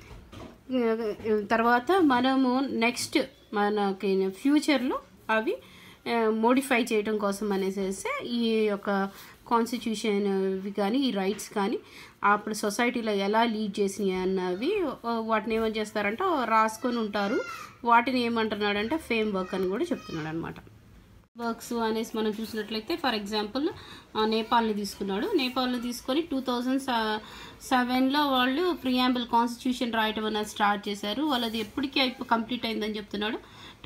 తర్వాత మనము నెక్స్ట్ మనకి ఫ్యూచర్లో అవి మోడిఫై చేయడం కోసం అనేసి ఈ యొక్క కాన్స్టిట్యూషన్ కానీ ఈ రైట్స్ కానీ అప్పుడు సొసైటీలో ఎలా లీడ్ చేసినాయి అన్నవి వాటిని ఏమని చేస్తారంటే రాసుకొని ఉంటారు. వాటిని ఏమంటున్నాడంటే ఫేమ్ వర్క్ అని కూడా చెప్తున్నాడు అనమాట. వర్క్స్ అనేసి మనం చూసినట్లయితే ఫర్ ఎగ్జాంపుల్ నేపాల్ని తీసుకున్నాడు. నేపాల్ని తీసుకొని 2007లో వాళ్ళు ప్రియాంబుల్ కాన్స్టిట్యూషన్ రాయటం అనేది స్టార్ట్ చేశారు. వాళ్ళది ఎప్పటికీ కంప్లీట్ అయిందని చెప్తున్నాడు.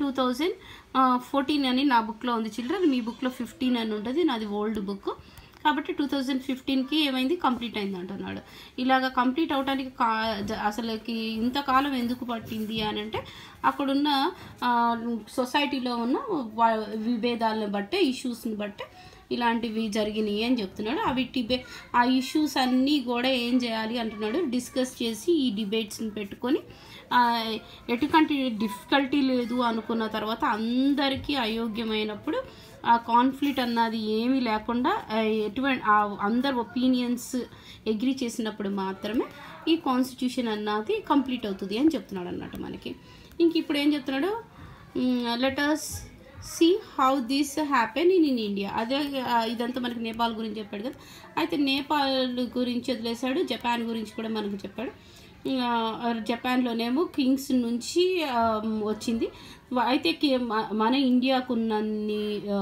2014 అని నా బుక్లో ఉంది చిల్డ్రన్, మీ బుక్లో 15 అని ఉంటుంది, నాది ఓల్డ్ బుక్ కాబట్టి 2015కి ఏమైంది కంప్లీట్ అయింది అంటున్నాడు. ఇలాగ కంప్లీట్ అవడానికి అసలుకి ఇంతకాలం ఎందుకు పట్టింది అని అంటే అక్కడున్న సొసైటీలో ఉన్న విభేదాలను బట్టే ఇష్యూస్ని బట్టే ఇలాంటివి జరిగినాయి అని చెప్తున్నాడు. ఆ ఇష్యూస్ అన్నీ కూడా ఏం చేయాలి అంటున్నాడు, డిస్కస్ చేసి ఈ డిబేట్స్ని పెట్టుకొని ఎటువంటి డిఫికల్టీ లేదు అనుకున్న తర్వాత అందరికీ అయోగ్యమైనప్పుడు ఆ కాన్ఫ్లిక్ట్ అన్నది ఏమీ లేకుండా ఎటువంటి అందరు ఒపీనియన్స్ అగ్రీ చేసినప్పుడు మాత్రమే ఈ కాన్స్టిట్యూషన్ అన్నది కంప్లీట్ అవుతుంది అని చెప్తున్నాడు అన్నట్టు మనకి. ఇంక ఇప్పుడు ఏం చెప్తున్నాడు, let us see how this happen in India. అదే ఇదంతా మనకి నేపాల్ గురించి చెప్పాడు కదా. అయితే నేపాల్ గురించి వదిలేశాడు, జపాన్ గురించి కూడా మనకు చెప్పాడు. జపాన్లోనేమో కింగ్స్ నుంచి వచ్చింది. అయితే మన ఇండియాకున్నన్ని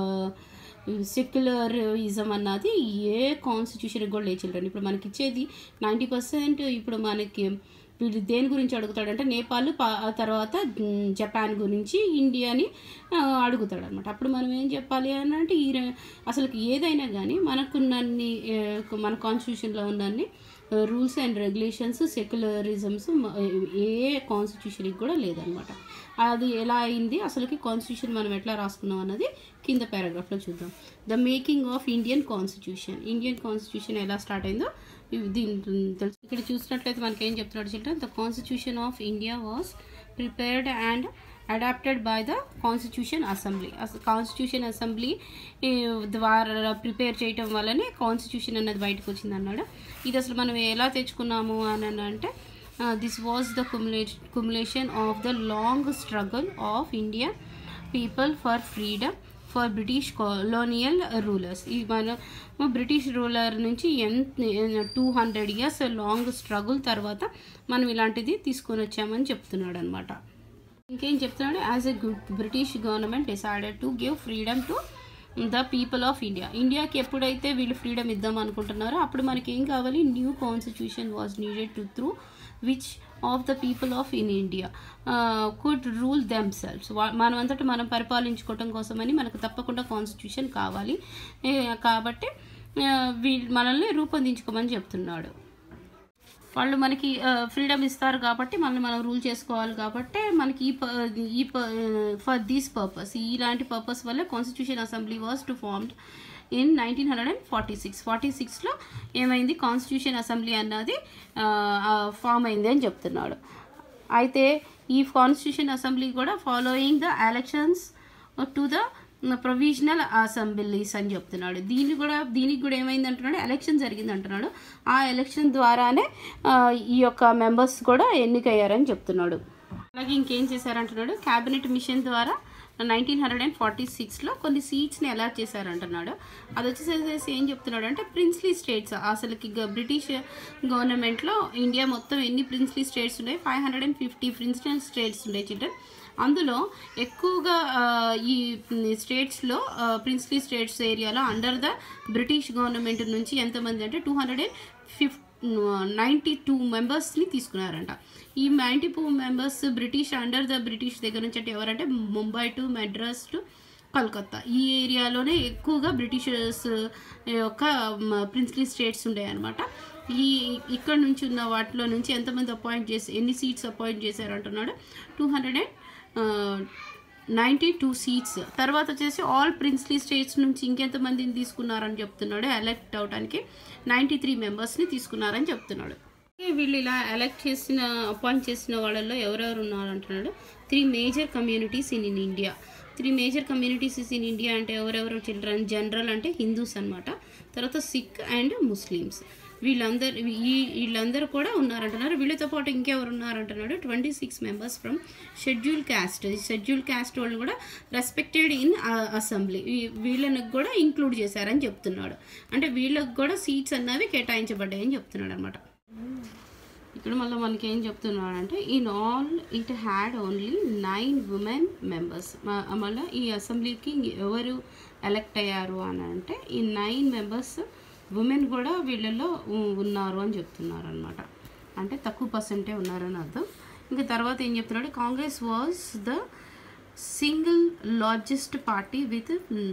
సెక్యులరిజం అన్నది ఏ కాన్స్టిట్యూషన్ కూడా లేచిల్లండి. ఇప్పుడు మనకి ఇచ్చేది 90%. ఇప్పుడు మనకి వీళ్ళు దేని గురించి అడుగుతాడంటే నేపాల్, తర్వాత జపాన్ గురించి, ఇండియాని అడుగుతాడు అనమాట. అప్పుడు మనం ఏం చెప్పాలి అని అంటే అసలు ఏదైనా కానీ మనకున్నన్ని మన కాన్స్టిట్యూషన్లో ఉన్నన్ని రూల్స్ అండ్ రెగ్యులేషన్స్ సెక్యులరిజమ్స్ ఏ కాన్స్టిట్యూషన్కి కూడా లేదనమాట. అది ఎలా అయింది అసలుకి కాన్స్టిట్యూషన్ మనం ఎట్లా రాసుకున్నాం అన్నది కింద పారాగ్రాఫ్లో చూద్దాం. The making of Indian constitution ఎలా స్టార్ట్ అయిందో దీని తెలుసు. ఇక్కడ చూసినట్లయితే మనకి ఏం చెప్తున్నాడు children, the constitution of India was prepared and adopted by the constitution assembly. Constitution assembly ద్వారా ప్రిపేర్ చేయటం వల్లనే కాన్స్టిట్యూషన్ అన్నది బయటకు వచ్చింది అన్నాడు. ఇది అసలు మనం ఎలా తెచ్చుకున్నాము అని అంటే this was the cumulation of the long struggle of India people for freedom for British colonial rulers. ఈ మన బ్రిటిష్ రూలర్ నుంచి 200 years లాంగ్ స్ట్రగుల్ తర్వాత మనం ఇలాంటిది తీసుకొని వచ్చామని చెప్తున్నాడు అనమాట. ఇంకేం చెప్తున్నాడు, as a good British government decided to give freedom to the people of India. ఇండియాకి ఎప్పుడైతే వీళ్ళు ఫ్రీడమ్ ఇద్దాం అనుకుంటున్నారో అప్పుడు మనకి ఏం కావాలి, new constitution was needed to through which of the people of in India could rule themselves. మనమంతటా మనం పరిపాలించుకోవటం కోసమని మనకు తప్పకుండా కాన్స్టిట్యూషన్ కావాలి. కాబట్టి మనల్ని రూపొందించుకోమని చెప్తున్నాడు. వాళ్ళు మనకి ఫ్రీడమ్ ఇస్తారు కాబట్టి మనం రూల్ చేసుకోవాలి. కాబట్టి మనకి ఈ ఫర్ దిస్ పర్పస్, ఇలాంటి పర్పస్ వల్ల constitution assembly was to formed in 1946. 46లో ఏమైంది, కాన్స్టిట్యూషన్ అసెంబ్లీ అన్నది ఫామ్ అయింది అని చెప్తున్నాడు. అయితే ఈ కాన్స్టిట్యూషన్ అసెంబ్లీ కూడా following the elections to the provisional assemblies అని చెప్తున్నాడు. దీనికి కూడా ఏమైంది అంటున్నాడు, ఎలక్షన్ జరిగింది అంటున్నాడు. ఆ ఎలక్షన్ ద్వారానే ఈ యొక్క మెంబర్స్ కూడా ఎన్నికయ్యారని చెప్తున్నాడు. అలాగే ఇంకేం చేశారంటున్నాడు, క్యాబినెట్ మిషన్ ద్వారా 1946లో కొన్ని సీట్స్ని అలాట్ చేశారంటున్నాడు. అది వచ్చేసేసి ఏం చెప్తున్నాడు అంటే ప్రిన్స్లీ స్టేట్స్. అసలుకి బ్రిటిష్ గవర్నమెంట్లో ఇండియా మొత్తం ఎన్ని ప్రిన్స్లీ స్టేట్స్ ఉన్నాయి, 550 ప్రిన్స్లీ స్టేట్స్ ఉన్నాయి చిల్డ్రన్. అందులో ఎక్కువగా ఈ స్టేట్స్లో ప్రిన్స్లీ స్టేట్స్ ఏరియాలో అండర్ ద బ్రిటిష్ గవర్నమెంట్ నుంచి ఎంతమంది అంటే 292 మెంబర్స్ని తీసుకున్నారంట. ఈ 92 మెంబర్స్ అండర్ ద బ్రిటిష్ దగ్గర నుంచి అంటే ఎవరంటే ముంబై టు మెడ్రాస్ టు కలకత్తా ఈ ఏరియాలోనే ఎక్కువగా బ్రిటిషర్స్ యొక్క ప్రిన్స్లీ స్టేట్స్ ఉండే అనమాట. ఇక్కడ నుంచి ఉన్న వాటిలో నుంచి ఎంతమంది ఎన్ని సీట్స్ అపాయింట్ చేశారంటున్నాడు, 292 సీట్స్. తర్వాత వచ్చేసి ఆల్ ప్రిన్స్లీ స్టేట్స్ నుంచి ఇంకెంతమందిని తీసుకున్నారని చెప్తున్నాడు, ఎలక్ట్ అవడానికి 93 మెంబర్స్ని తీసుకున్నారని చెప్తున్నాడు. వీళ్ళు ఇలా అపాయింట్ చేసిన వాళ్ళల్లో ఎవరెవరు ఉన్నారంటున్నాడు, 3 major communities in India. 3 major communities in India అంటే ఎవరెవరు చిల్డ్రన్, జనరల్ అంటే హిందూస్ అనమాట, తర్వాత సిక్ అండ్ ముస్లిమ్స్. వీళ్ళందరూ కూడా ఉన్నారంటున్నారు. వీళ్ళతో పాటు ఇంకెవరు ఉన్నారంటున్నాడు, 26 members from schedule caste. Schedule caste వాళ్ళు కూడా రెస్పెక్టెడ్ ఇన్ అసెంబ్లీ, వీళ్ళని కూడా ఇంక్లూడ్ చేశారని చెప్తున్నాడు. అంటే వీళ్ళకి కూడా సీట్స్ అన్నవి కేటాయించబడ్డాయని చెప్తున్నాడు అనమాట. ఇక్కడ మళ్ళీ మనకి ఏం చెప్తున్నాడంటే in all it had only 9 women members. మళ్ళీ ఈ అసెంబ్లీకి ఎవరు ఎలక్ట్ అయ్యారు అని అంటే ఈ 9 మెంబర్స్ ఉమెన్ కూడా వీళ్ళల్లో ఉన్నారు అని చెప్తున్నారు అనమాట. అంటే తక్కువ పర్సెంటే ఉన్నారని అర్థం. ఇంకా తర్వాత ఏం చెప్తున్నాడు, Congress was the single largest party with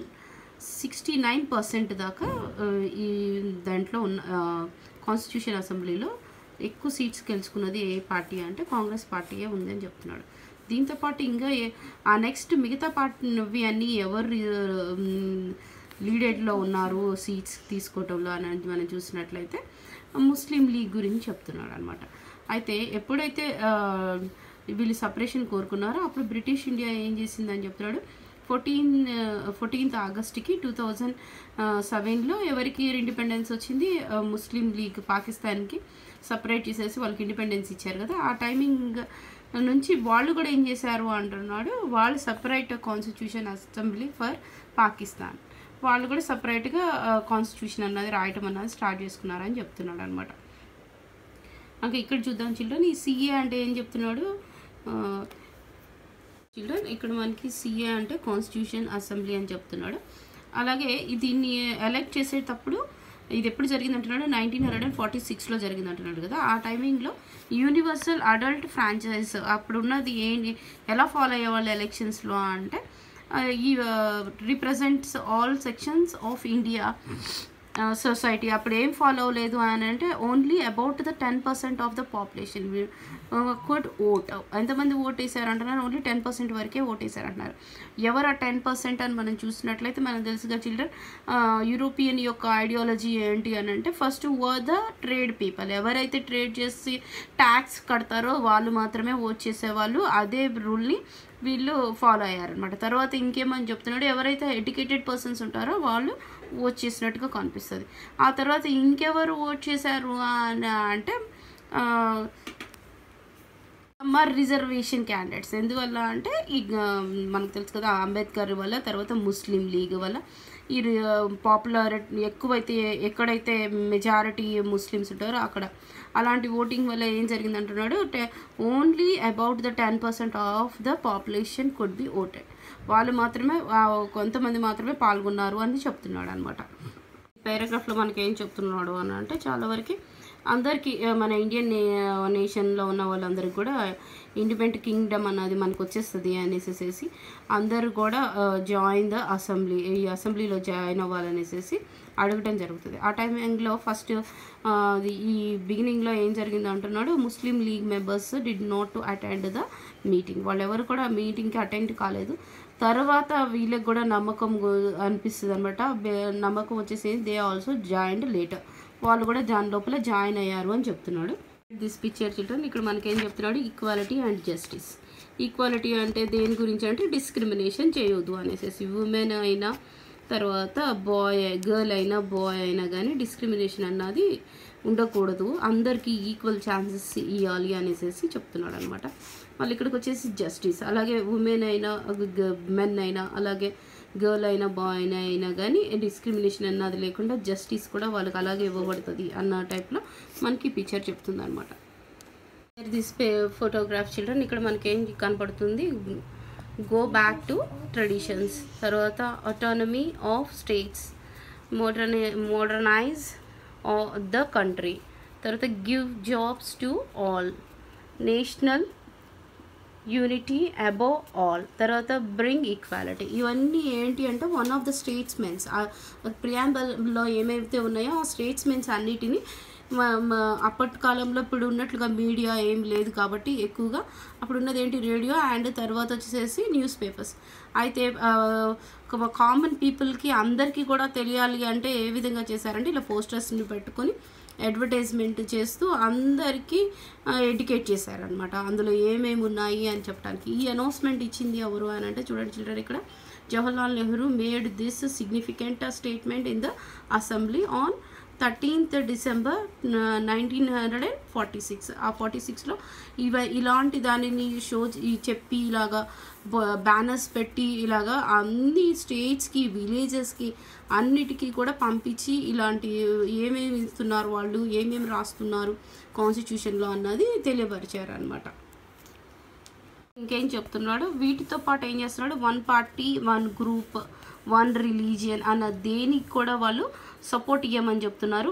69% దాకా ఈ దాంట్లో ఉన్న కాన్స్టిట్యూషన్ అసెంబ్లీలో ఎక్కువ సీట్స్ గెలుచుకున్నది ఏ పార్టీ అంటే కాంగ్రెస్ పార్టీయే ఉందని చెప్తున్నాడు. దీంతోపాటు ఇంకా ఆ నెక్స్ట్ మిగతా పార్టీ అన్నీ ఎవరు లీడెడ్లో ఉన్నారు సీట్స్ తీసుకోవటంలో అని మనం చూసినట్లయితే ముస్లిం లీగ్ గురించి చెప్తున్నాడు అనమాట. అయితే ఎప్పుడైతే వీళ్ళు సపరేషన్ కోరుకున్నారో అప్పుడు బ్రిటిష్ ఇండియా ఏం చేసిందని చెప్తున్నాడు, 14th ఆగస్ట్కి 2007లో ఎవరికి ఇండిపెండెన్స్ వచ్చింది, ముస్లిం లీగ్ పాకిస్తాన్కి సపరేట్ చేసేసి వాళ్ళకి ఇండిపెండెన్స్ ఇచ్చారు కదా. ఆ టైమింగ్ నుంచి వాళ్ళు కూడా ఏం చేశారు అంటున్నాడు, వాళ్ళు separate constitution assembly for Pakistan, వాళ్ళు కూడా సపరేట్గా కాన్స్టిట్యూషన్ అన్నది రాయటం అన్నది స్టార్ట్ చేసుకున్నారని చెప్తున్నాడు అనమాట. ఇంకా ఇక్కడ చూద్దాం చిల్డ్రన్, ఈ సిఏ అంటే ఏం చెప్తున్నాడు చిల్డ్రన్, ఇక్కడ మనకి సిఏ అంటే కాన్స్టిట్యూషన్ అసెంబ్లీ అని చెప్తున్నాడు. అలాగే దీన్ని ఎలక్ట్ చేసేటప్పుడు ఇది ఎప్పుడు జరిగింది అంటున్నాడు, 1946లో జరిగింది అంటున్నాడు కదా. ఆ టైమింగ్లో యూనివర్సల్ అడల్ట్ ఫ్రాంచైజ్ అప్పుడు ఉన్నది ఎలా ఫాలో అయ్యేవాళ్ళు ఎలక్షన్స్లో అంటే ఈ represents all sections of India society. అప్పుడు ఏం ఫాలో అవ్వలేదు అని అంటే only about the 10% of the population could vote. ఎంతమంది ఓట్ వేసారు అంటున్నారు, ఓన్లీ 10% వరకే ఓట్ వేసారు అంటున్నారు. ఎవరు ఆ 10% అని మనం చూసినట్లయితే మనకు తెలుసుగా చిల్డ్రన్, యూరోపియన్ యొక్క ఐడియాలజీ ఏంటి అని అంటే first were the trade people. ఎవరైతే ట్రేడ్ చేసి ట్యాక్స్ కడతారో వాళ్ళు మాత్రమే ఓట్ చేసేవాళ్ళు. అదే రూల్ని వీళ్ళు ఫాలో అయ్యారనమాట. తర్వాత ఇంకేమని చెప్తున్నాడు, ఎవరైతే ఎడ్యుకేటెడ్ పర్సన్స్ ఉంటారో వాళ్ళు ఓట్ చేసినట్టుగా కనిపిస్తుంది. ఆ తర్వాత ఇంకెవరు ఓట్ చేశారు అని అంటే మరి రిజర్వేషన్ క్యాండిడేట్స్. ఎందువల్ల అంటే మనకు తెలుసు కదా, అంబేద్కర్ వల్ల, తర్వాత ముస్లిం లీగ్ వల్ల ఈ పాపులారిటీ ఎక్కువైతే, ఎక్కడైతే మెజారిటీ ముస్లిమ్స్ ఉంటారో అక్కడ అలాంటి ఓటింగ్ వల్ల ఏం జరిగింది అంటున్నాడు, only about the 10% of the population could be voted. వాళ్ళు మాత్రమే, కొంతమంది మాత్రమే పాల్గొన్నారు అని చెప్తున్నాడు అనమాట. పారాగ్రాఫ్లో మనకి ఏం చెప్తున్నాడు అని అంటే, చాలా వరకు అందరికీ మన ఇండియన్ నేషన్లో ఉన్న వాళ్ళందరికీ కూడా ఇండిపెండెంట్ కింగ్డమ్ అన్నది మనకు వచ్చేస్తుంది అనేసి అందరూ కూడా జాయిన్ ద అసెంబ్లీ, ఈ అసెంబ్లీలో జాయిన్ అవ్వాలనేసి అడగటం జరుగుతుంది. ఆ టైంలో ఫస్ట్ ఈ బిగినింగ్లో ఏం జరిగింది అంటున్నాడు, Muslim League members did not to attend the meeting. వాళ్ళు ఎవరు కూడా మీటింగ్కి అటెండ్ కాలేదు. తర్వాత వీళ్ళకి కూడా నమ్మకం అనిపిస్తుంది అనమాట. నమ్మకం వచ్చేసి దే ఆల్సో జాయిన్డ్ లేటర్, వాళ్ళు కూడా దాని లోపల జాయిన్ అయ్యారు అని చెప్తున్నాడు. దిస్ పిక్చర్ చిల్డ్రన్, ఇక్కడ మనకేం చెప్తున్నాడు, ఈక్వాలిటీ అండ్ జస్టిస్. ఈక్వాలిటీ అంటే దేని గురించి అంటే డిస్క్రిమినేషన్ చేయొద్దు అనేసి, ఉమెన్ అయినా తర్వాత గర్ల్ అయినా బాయ్ అయినా కానీ డిస్క్రిమినేషన్ అన్నది ఉండకూడదు, అందరికీ ఈక్వల్ ఛాన్సెస్ ఇవ్వాలి అనేసి చెప్తున్నాడు అనమాట. మళ్ళీ ఇక్కడికి వచ్చేసి జస్టిస్, అలాగే ఉమెన్ అయినా మెన్ అయినా అలాగే గర్ల్ అయినా బాయ్ అయినా కానీ డిస్క్రిమినేషన్ అన్నది లేకుండా జస్టిస్ కూడా వాళ్ళకి అలాగే ఇవ్వబడుతుంది అన్న టైప్లో మనకి పిక్చర్ చెప్తుంది అనమాట. దిస్ ఫోటోగ్రాఫ్ చిల్డ్రన్, ఇక్కడ మనకేం కనపడుతుంది, గో బ్యాక్ టు ట్రెడిషన్స్, తర్వాత autonomy of states, modernize the country, తర్వాత give jobs to all, national unity above all, తర్వాత బ్రింగ్ ఈక్వాలిటీ. ఇవన్నీ ఏంటి అంటే వన్ ఆఫ్ ద స్టేట్స్మెన్స్, ప్రియాంబల్లో ఏమైతే ఉన్నాయో ఆ స్టేట్స్మెన్స్ అన్నిటినీ అప్పటి కాలంలో ఇప్పుడు ఉన్నట్లుగా మీడియా ఏం లేదు కాబట్టి ఎక్కువగా అప్పుడు ఉన్నది ఏంటి, రేడియో అండ్ తర్వాత వచ్చేసి న్యూస్ పేపర్స్. అయితే కామన్ పీపుల్కి అందరికీ కూడా తెలియాలి అంటే ఏ విధంగా చేశారంటే ఇలా పోస్టర్స్ని పెట్టుకొని అడ్వర్టైజ్మెంట్ చేస్తూ అందరికీ ఎడ్యుకేట్ చేశారనమాట, అందులో ఏమేమి ఉన్నాయి అని చెప్పడానికి. ఈ అనౌన్స్మెంట్ ఇచ్చింది ఎవరు అని అంటే చూడండి చిల్డ్రన్, ఇక్కడ Jawaharlal Nehru made this significant statement in the assembly on 13th December 1946. ఆ 46లో ఇలాంటి దానిని చెప్పి ఇలాగా బ్యానర్స్ పెట్టి ఇలాగా అన్ని స్టేట్స్కి విలేజెస్కి అన్నిటికీ కూడా పంపించి ఇలాంటి ఏమేమి ఇస్తున్నారు వాళ్ళు, ఏమేమి రాస్తున్నారు కాన్స్టిట్యూషన్లో అన్నది తెలియపరిచారు అనమాట. ఇంకేం చెప్తున్నాడు, వీటితో పాటు ఏం చేస్తున్నాడు, 1 party 1 group 1 religion అన్న దేనికి కూడా వాళ్ళు సపోర్ట్ ఇవ్వమని చెప్తున్నారు.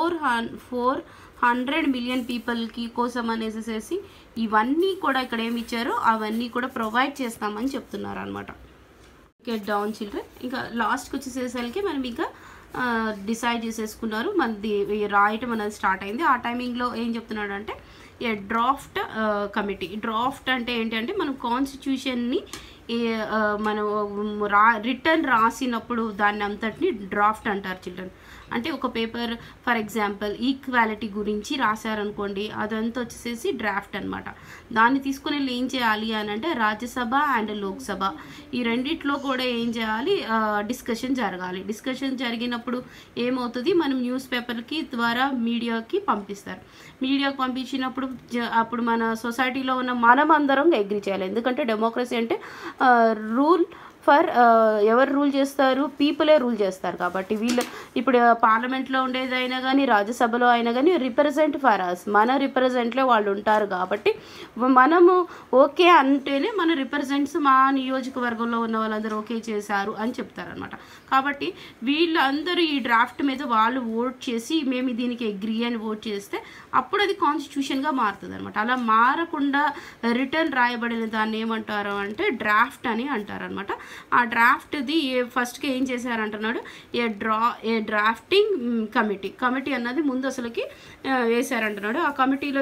400 million పీపుల్కి కోసం అనేసి ఇవన్నీ కూడా ఇక్కడ ఏమి ఇచ్చారో అవన్నీ కూడా ప్రొవైడ్ చేస్తామని చెప్తున్నారు అనమాట. గెట్ డౌన్ చిల్డ్రన్, ఇంకా లాస్ట్కి వచ్చేసేసరికి మనం ఇంకా డిసైడ్ చేసేసుకున్నారు, మనది రాయటం అనేది స్టార్ట్ అయింది. ఆ టైమింగ్లో ఏం చెప్తున్నాడు అంటే డ్రాఫ్ట్ కమిటీ. డ్రాఫ్ట్ అంటే ఏంటంటే మనం కాన్స్టిట్యూషన్ని మనం రిటర్న్ రాసినప్పుడు దాన్ని అంతటిని డ్రాఫ్ట్ అంటారు చిల్డ్రన్. అంటే ఒక పేపర్ ఫర్ ఎగ్జాంపుల్ ఈక్వాలిటీ గురించి రాశారనుకోండి, అదంతా వచ్చేసేసి డ్రాఫ్ట్ అనమాట. దాన్ని తీసుకుని ఏం చేయాలి అని అంటే రాజ్యసభ అండ్ లోక్సభ ఈ రెండిట్లో కూడా ఏం చేయాలి, డిస్కషన్ జరగాలి. డిస్కషన్ జరిగినప్పుడు ఏమవుతుంది, మనం న్యూస్ పేపర్కి ద్వారా మీడియాకి పంపిస్తారు. మీడియాకి పంపించినప్పుడు అప్పుడు మన సొసైటీలో ఉన్న మనం అందరం అగ్రీ చేయాలి. ఎందుకంటే డెమోక్రసీ అంటే రూల్ ఫర్ ఎవరు రూల్ చేస్తారు, పీపులే రూల్ చేస్తారు. కాబట్టి వీళ్ళు ఇప్పుడు పార్లమెంట్లో ఉండేదైనా కానీ రాజ్యసభలో అయినా కానీ రిప్రజెంట్ ఫర్ అస్, మన రిప్రజెంట్లో వాళ్ళు ఉంటారు. కాబట్టి మనము ఓకే అంటేనే మన రిప్రజెంట్స్ మా నియోజకవర్గంలో ఉన్న వాళ్ళందరూ ఓకే చేశారు అని చెప్తారనమాట. కాబట్టి వీళ్ళందరూ ఈ డ్రాఫ్ట్ మీద వాళ్ళు ఓట్ చేసి మేము దీనికి అగ్రీ అని ఓట్ చేస్తే అప్పుడు అది కాన్స్టిట్యూషన్గా మారుతుంది అనమాట. అలా మారకుండా రిటర్న్ రాయబడిన దాన్ని ఏమంటారు అంటే డ్రాఫ్ట్ అని అంటారనమాట. ఆ డ్రాఫ్ట్ది ఫస్ట్కి ఏం చేశారంటున్నాడు, ఏ డ్రాఫ్టింగ్ కమిటీ అన్నది ముందు అసలుకి వేశారంటున్నాడు. ఆ కమిటీలో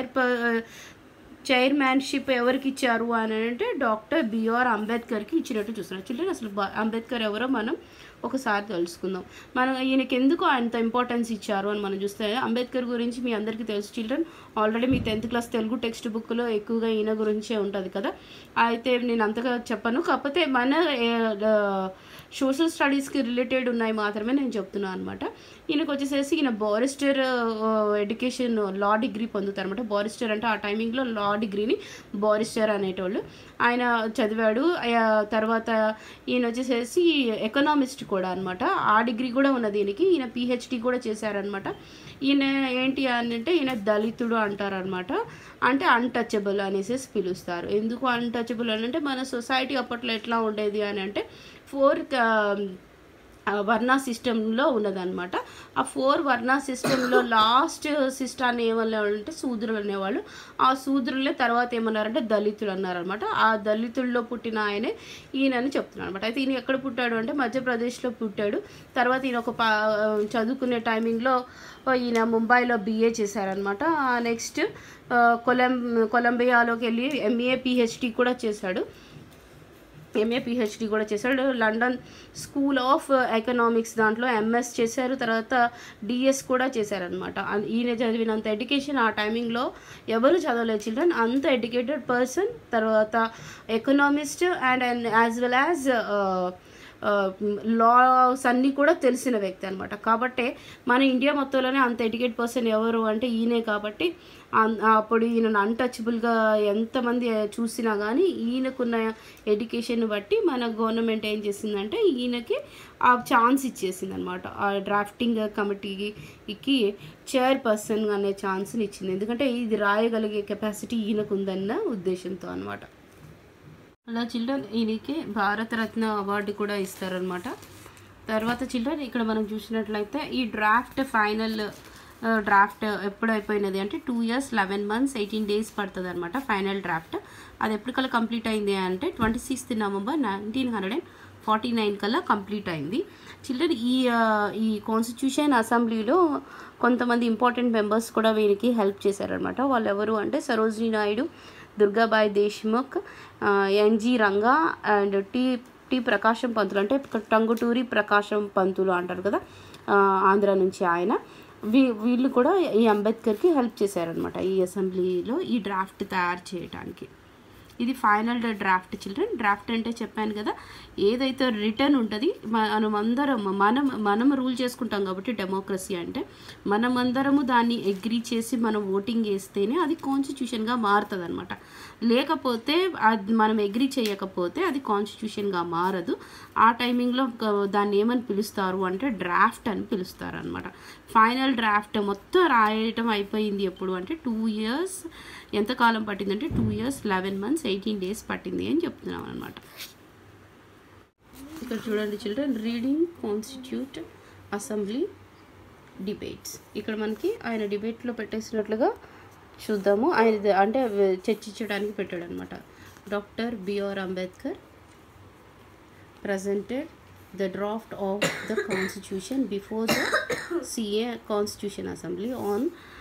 చైర్మన్షిప్ ఎవరికి ఇచ్చారు అని అంటే డాక్టర్ బిఆర్ అంబేద్కర్కి ఇచ్చినట్టు చూస్తున్నారు. చిల్డ్రన్ అసలు అంబేద్కర్ ఎవరో మనం ఒకసారి తెలుసుకుందాం. మనం ఈయనకి ఎందుకు అంత ఇంపార్టెన్స్ ఇచ్చారు అని మనం చూస్తే, అంబేద్కర్ గురించి మీ అందరికీ తెలుసు చిల్డ్రన్. ఆల్రెడీ మీ 10th క్లాస్ తెలుగు టెక్స్ట్ బుక్లో ఎక్కువగా ఈయన గురించే ఉంటుంది కదా. అయితే నేను అంతగా చెప్పను, కాకపోతే మన సోషల్ స్టడీస్కి రిలేటెడ్ ఉన్నాయి మాత్రమే నేను చెప్తున్నాను అనమాట. ఈయనకు వచ్చేసేసి ఈయన బారిస్టర్ ఎడ్యుకేషన్ లా డిగ్రీ పొందుతారు అనమాట. బారిస్టర్ అంటే ఆ టైమింగ్లో లా డిగ్రీని బారిస్టర్ అనేటోళ్ళు. ఆయన చదివాడు. తర్వాత ఈయన వచ్చేసేసి ఎకనామిస్ట్ కూడా అనమాట. ఆ డిగ్రీ కూడా ఉన్నది ఈయనకి. ఈయన PhD కూడా చేశారనమాట. ఈయన ఏంటి అని అంటే ఈయన దళితుడు అంటారనమాట. అంటే అన్టచబుల్ అనేసి పిలుస్తారు. ఎందుకు అన్టచబుల్ అని అంటే మన సొసైటీ అప్పట్లో ఎట్లా ఉండేది అని అంటే 4 వర్ణ సిస్టంలో ఉన్నదన్నమాట. ఆ 4 వర్ణ సిస్టంలో లాస్ట్ సిస్టాన్ని ఏమన్నారంటే శూద్రులు అనేవాళ్ళు. ఆ శూద్రులే తర్వాత ఏమన్నారంటే దళితులు అన్నారనమాట. ఆ దళితుల్లో పుట్టిన ఆయనే ఈయనని చెప్తున్నాడు అనమాట. అయితే ఈయన ఎక్కడ పుట్టాడు అంటే మధ్యప్రదేశ్లో పుట్టాడు. తర్వాత ఈయన ఒక చదువుకునే టైమింగ్లో ఈయన ముంబైలో BA చేశారనమాట. నెక్స్ట్ కొలంబియాలోకి వెళ్ళి MA PhD కూడా చేశాడు. లండన్ స్కూల్ ఆఫ్ ఎకనామిక్స్ దాంట్లో MS చేశారు. తర్వాత DS కూడా చేశారనమాట. ఈయన చదివినంత ఎడ్యుకేషన్ ఆ టైమింగ్లో ఎవరు చదవలేదు చిల్డ్రన్. అంత ఎడ్యుకేటెడ్ పర్సన్. తర్వాత economist and as well as laws అన్నీ కూడా తెలిసిన వ్యక్తి అనమాట. కాబట్టి మన ఇండియా మొత్తంలోనే అంత ఎడ్యుకేటెడ్ పర్సన్ ఎవరు అంటే ఈయనే. కాబట్టి అప్పుడు ఈయనను అన్టచబుల్గా ఎంతమంది చూసినా కానీ ఈయనకున్న ఎడ్యుకేషన్ బట్టి మన గవర్నమెంట్ ఏం చేసిందంటే ఈయనకి ఆ ఛాన్స్ ఇచ్చేసింది అనమాట. ఆ డ్రాఫ్టింగ్ కమిటీకి చైర్పర్సన్ అనే ఛాన్స్ని ఇచ్చింది. ఎందుకంటే ఇది రాయగలిగే కెపాసిటీ ఈయనకు ఉందన్న ఉద్దేశంతో అనమాట. అలా చిల్డ్రన్ ఈయనకి భారతరత్న అవార్డు కూడా ఇస్తారనమాట. తర్వాత చిల్డ్రన్ ఇక్కడ మనం చూసినట్లయితే ఈ ఫైనల్ డ్రాఫ్ట్ ఎప్పుడు అయిపోయినది అంటే 2 years 11 months 18 days పడుతుంది అనమాట ఫైనల్ డ్రాఫ్ట్. అది ఎప్పటికల్లా కంప్లీట్ అయింది అంటే 26th November 1949 కల్లా కంప్లీట్ అయింది. చిల్డ్రన్ ఈ కాన్స్టిట్యూషన్ అసెంబ్లీలో కొంతమంది ఇంపార్టెంట్ మెంబర్స్ కూడా వీరికి హెల్ప్ చేశారనమాట. వాళ్ళు ఎవరు అంటే Sarojini Naidu, Durgabai Deshmukh, NG Ranga and T Prakasam Pantulu, అంటే టంగుటూరి ప్రకాశం పంతులు అంటారు కదా ఆంధ్ర నుంచి ఆయన. వీళ్ళు కూడా ఈ అంబేద్కర్కి హెల్ప్ చేశారనమాట ఈ అసెంబ్లీలో ఈ డ్రాఫ్ట్ తయారు చేయడానికి. ఇది ఫైనల్ డ్రాఫ్ట్ చిల్డ్రన్. డ్రాఫ్ట్ అంటే చెప్పాను కదా, ఏదైతే రిటర్న్ ఉంటుంది మనం రూల్ చేసుకుంటాం కాబట్టి డెమోక్రసీ అంటే మనమందరము దాన్ని అగ్రీ చేసి మనం ఓటింగ్ వేస్తేనే అది కాన్స్టిట్యూషన్గా మారుతుంది అనమాట. లేకపోతే అది మనం అగ్రీ చేయకపోతే అది కాన్స్టిట్యూషన్గా మారదు. ఆ టైమింగ్లో దాన్ని ఏమని పిలుస్తారు అంటే డ్రాఫ్ట్ అని పిలుస్తారు అనమాట. ఫైనల్ డ్రాఫ్ట్ మొత్తం రాయటం అయిపోయింది ఎప్పుడు అంటే 2 years ఎంతకాలం పట్టిందంటే 2 years 11 months 18 days పట్టింది అని చెప్తున్నాం అనమాట. ఇక్కడ చూడండి children, reading constitute assembly debates. ఇక్కడ మనకి ఆయన డిబేట్లో పెట్టేసినట్లుగా చూద్దాము. ఆయన అంటే చర్చించడానికి పెట్టాడు అనమాట. Doctor B.R. Ambedkar presented the draft of the constitution before the CA Constitution Assembly on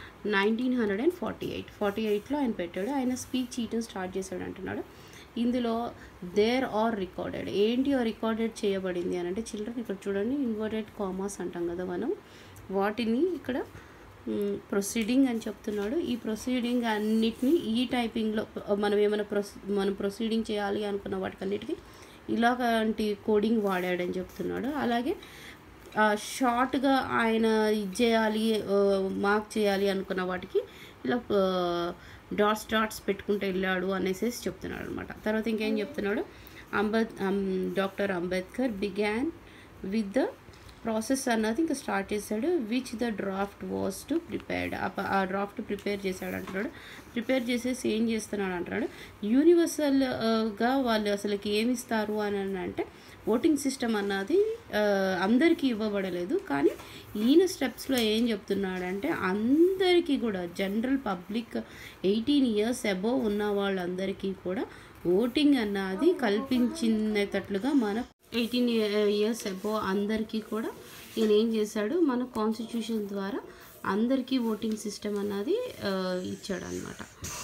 1948లో ఆయన పెట్టాడు. ఆయన స్పీచ్ చేయటం స్టార్ట్ చేశాడు అంటున్నాడు. ఇందులో దేర్ ఆర్ రికార్డెడ్ ఏంటి రికార్డెడ్ చేయబడింది అని అంటే చిల్డ్రన్ ఇక్కడ చూడండి, ఇన్వర్టెడ్ కామాస్ అంటాం కదా మనం, వాటిని ఇక్కడ ప్రొసీడింగ్ అని చెప్తున్నాడు. ఈ ప్రొసీడింగ్ అన్నిటినీ ఈ టైపింగ్లో మనం ఏమైనా మనం ప్రొసీడింగ్ చేయాలి అనుకున్న వాటికన్నిటికీ ఇలాంటి కోడింగ్ వాడాడని చెప్తున్నాడు. అలాగే షార్ట్గా ఆయన ఇది చేయాలి మార్క్ చేయాలి అనుకున్న వాటికి ఇలా డాట్స్ పెట్టుకుంటూ వెళ్ళాడు అనేసి చెప్తున్నాడు అనమాట. తర్వాత ఇంకేం చెప్తున్నాడు, doctor Ambedkar began with the process అన్నది ఇంకా స్టార్ట్ చేశాడు. Which the draft was to prepared. ఆ డ్రాఫ్ట్ ప్రిపేర్ చేశాడు అంటున్నాడు. ప్రిపేర్ చేసేసి ఏం చేస్తున్నాడు అంటున్నాడు, యూనివర్సల్గా వాళ్ళు అసలుకి ఏమి ఇస్తారు అని అంటే ఓటింగ్ సిస్టమ్ అన్నది అందరికీ ఇవ్వబడలేదు. కానీ ఈయన స్టెప్స్లో ఏం చెప్తున్నాడంటే అందరికీ కూడా జనరల్ పబ్లిక్ 18 years అబోవ్ ఉన్న వాళ్ళందరికీ కూడా ఓటింగ్ అన్నది కల్పించినట్లుగా మన 18 years అబోవ్ అందరికీ కూడా ఈయన ఏం చేశాడు, మన కాన్స్టిట్యూషన్ ద్వారా అందరికీ ఓటింగ్ సిస్టమ్ అన్నది ఇచ్చాడు అనమాట.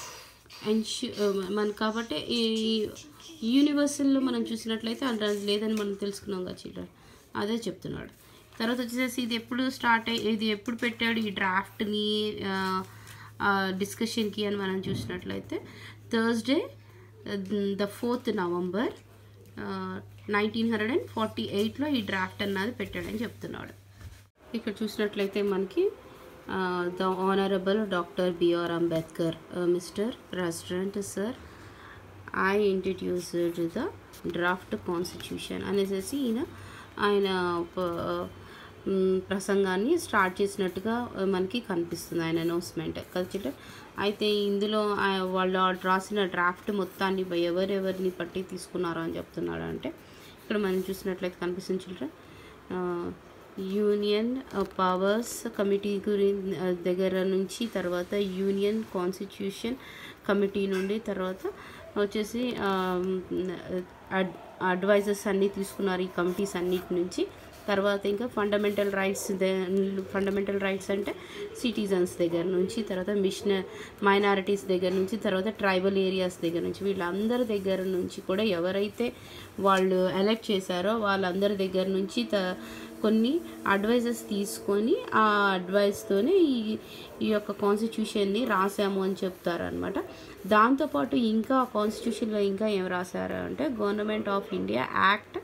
మన కాబట్టి ఈ యూనివర్సల్లో మనం చూసినట్లయితే అది లేదని మనం తెలుసుకున్నాం కదా చిల్డ్రన్. అదే చెప్తున్నాడు. తర్వాత వచ్చేసి ఇది ఎప్పుడు పెట్టాడు ఈ డ్రాఫ్ట్ని డిస్కషన్కి అని మనం చూసినట్లయితే థర్స్డే ద 4th November 1948లో ఈ డ్రాఫ్ట్ అన్నది పెట్టాడని చెప్తున్నాడు. ఇక్కడ చూసినట్లయితే మనకి the honourable doctor BR Ambedkar mister president sir I introduced the draft constitution అనేసి ఆయన ప్రసంగాన్ని స్టార్ట్ చేసినట్టుగా మనకి కనిపిస్తుంది, ఆయన అనౌన్స్మెంట్ కదా. అయితే ఇందులో వాళ్ళు రాసిన డ్రాఫ్ట్ మొత్తాన్ని ఎవరెవరిని పట్టి తీసుకున్నారో అని చెప్తున్నాడు. అంటే ఇక్కడ మనం చూసినట్లయితే కనిపిస్తుంది చిల్డ్రన్, యూనియన్ పవర్స్ కమిటీ దగ్గర నుంచి, తర్వాత యూనియన్ కాన్స్టిట్యూషన్ కమిటీ నుండి, తర్వాత వచ్చేసి అడ్వైజర్స్ అన్నీ తీసుకున్నారు ఈ కమిటీస్ అన్నిటి నుంచి. తర్వాత ఇంకా ఫండమెంటల్ రైట్స్ అంటే సిటిజన్స్ దగ్గర నుంచి, తర్వాత మైనారిటీస్ దగ్గర నుంచి, తర్వాత ట్రైబల్ ఏరియాస్ దగ్గర నుంచి, వీళ్ళందరి దగ్గర నుంచి కూడా ఎవరైతే వాళ్ళు ఎలెక్ట్ చేశారో వాళ్ళందరి దగ్గర నుంచి కొన్ని అడ్వైజెస్ తీసుకొని ఆ అడ్వైస్తోనే ఈ యొక్క కాన్స్టిట్యూషన్ని రాసాము అని చెప్తారనమాట. దాంతోపాటు ఇంకా కాన్స్టిట్యూషన్లో ఇంకా ఏం రాశారు అంటే గవర్నమెంట్ ఆఫ్ ఇండియా యాక్ట్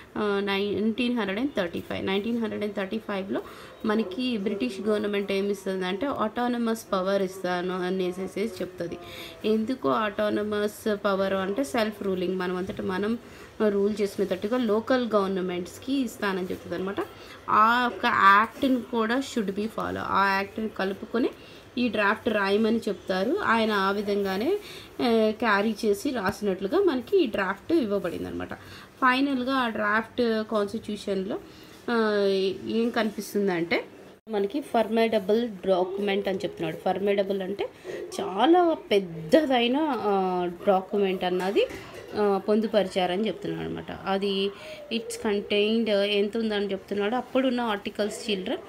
1935లో మనకి బ్రిటిష్ గవర్నమెంట్ ఏమిస్తుంది అంటే ఆటోనమస్ పవర్ ఇస్తాను అనేసి చెప్తుంది. ఎందుకు ఆటోనమస్ పవర్ అంటే సెల్ఫ్ రూలింగ్, మనం అంతటా మనం రూల్ చేసుకునేటట్టుగా లోకల్ గవర్నమెంట్స్కి ఇస్తానని చెప్తుంది అనమాట. ఆ యొక్క యాక్ట్ని కూడా షుడ్ బి ఫాలో, ఆ యాక్ట్ని కలుపుకొని ఈ డ్రాఫ్ట్ రాయమని చెప్తారు. ఆయన ఆ విధంగానే క్యారీ చేసి రాసినట్లుగా మనకి ఈ డ్రాఫ్ట్ ఇవ్వబడింది అనమాట. ఫైనల్గా ఆ డ్రాఫ్ట్ కాన్స్టిట్యూషన్లో ఏం కనిపిస్తుందంటే మనకి ఫర్మేడబుల్ డాక్యుమెంట్ అని చెప్తున్నాడు. ఫర్మేడబుల్ అంటే చాలా పెద్దదైన డాక్యుమెంట్ అన్నది పొందుపరిచారని చెప్తున్నాడు అనమాట. అది ఇట్స్ కంటైన్డ్ ఎంత ఉందని చెప్తున్నాడు. అప్పుడున్న ఆర్టికల్స్ చిల్డ్రన్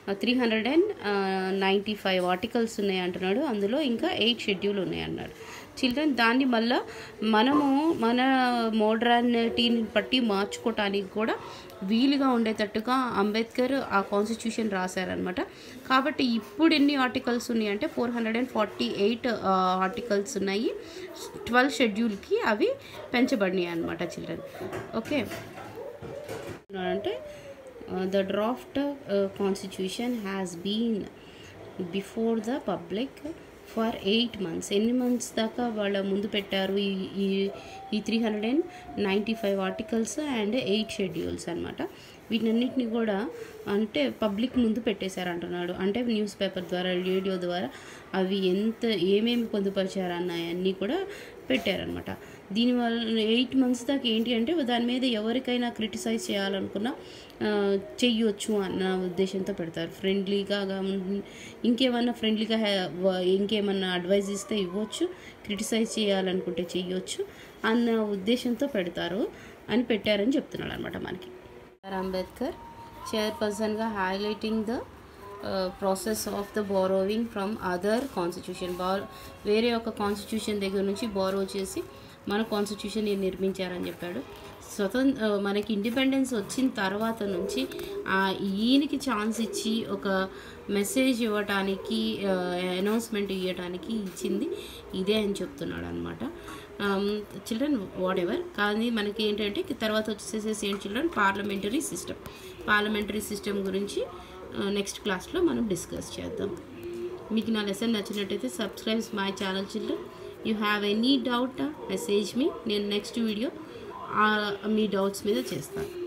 395 ఆర్టికల్స్ ఉన్నాయి అంటున్నాడు. అందులో ఇంకా 8 షెడ్యూల్ ఉన్నాయి అన్నాడు చిల్డ్రన్. దాన్ని మళ్ళీ మనము మన మోడ్రానిటీని బట్టి మార్చుకోవటానికి కూడా వీలుగా ఉండేటట్టుగా అంబేద్కర్ ఆ కాన్స్టిట్యూషన్ రాశారనమాట. కాబట్టి ఇప్పుడు ఎన్ని ఆర్టికల్స్ ఉన్నాయి అంటే 448 ఆర్టికల్స్ ఉన్నాయి. 12 షెడ్యూల్కి అవి పెంచబడినాయి అనమాట చిల్డ్రన్. ఓకే అంటే the draft constitution has been before the public for 8 months. ఎన్ని మంత్స్ దాకా వాళ్ళ ముందు పెట్టారు ఈ 395 ఆర్టికల్స్ అండ్ 8 షెడ్యూల్స్ అనమాట. వీటన్నిటిని కూడా అంటే పబ్లిక్ ముందు పెట్టేశారు అంటున్నాడు. అంటే న్యూస్ పేపర్ ద్వారా, రేడియో ద్వారా అవి ఏమేమి పొందుపరిచారన్నాయన్నీ కూడా పెట్టారనమాట. దీనివల్ల 8 months దాకా ఏంటి అంటే దాని మీద ఎవరికైనా క్రిటిసైజ్ చేయాలనుకున్నా చెయ్యొచ్చు అన్న ఉద్దేశంతో పెడతారు. ఫ్రెండ్లీగా ఇంకేమన్నా అడ్వైజ్ ఇస్తే ఇవ్వచ్చు, క్రిటిసైజ్ చేయాలనుకుంటే చెయ్యొచ్చు అన్న ఉద్దేశంతో పెడతారు అని పెట్టారని చెప్తున్నాడు అనమాట మనకి. అంబేద్కర్ చైర్పర్సన్గా highlighting the process of the borrowing from other constitution. వేరే ఒక కాన్స్టిట్యూషన్ దగ్గర నుంచి బారో చేసి మన కాన్స్టిట్యూషన్ నిర్మించారని చెప్పాడు. మనకి ఇండిపెండెన్స్ వచ్చిన తర్వాత నుంచి ఈయనకి ఛాన్స్ ఇచ్చి ఒక మెసేజ్ ఇవ్వటానికి, అనౌన్స్మెంట్ ఇవ్వటానికి ఇచ్చింది ఇదే అని చెప్తున్నాడు అనమాట. Children whatever. కానీ మనకి ఏంటంటే తర్వాత వచ్చేసేసి ఏంటి చిల్డ్రన్, పార్లమెంటరీ సిస్టమ్ గురించి నెక్స్ట్ క్లాస్లో మనం డిస్కస్ చేద్దాం. మీకు నా లెసన్ నచ్చినట్టయితే subscribe my channel children. You have any doubt message me, నేను నెక్స్ట్ వీడియో మీ డౌట్స్ మీద చేస్తాను.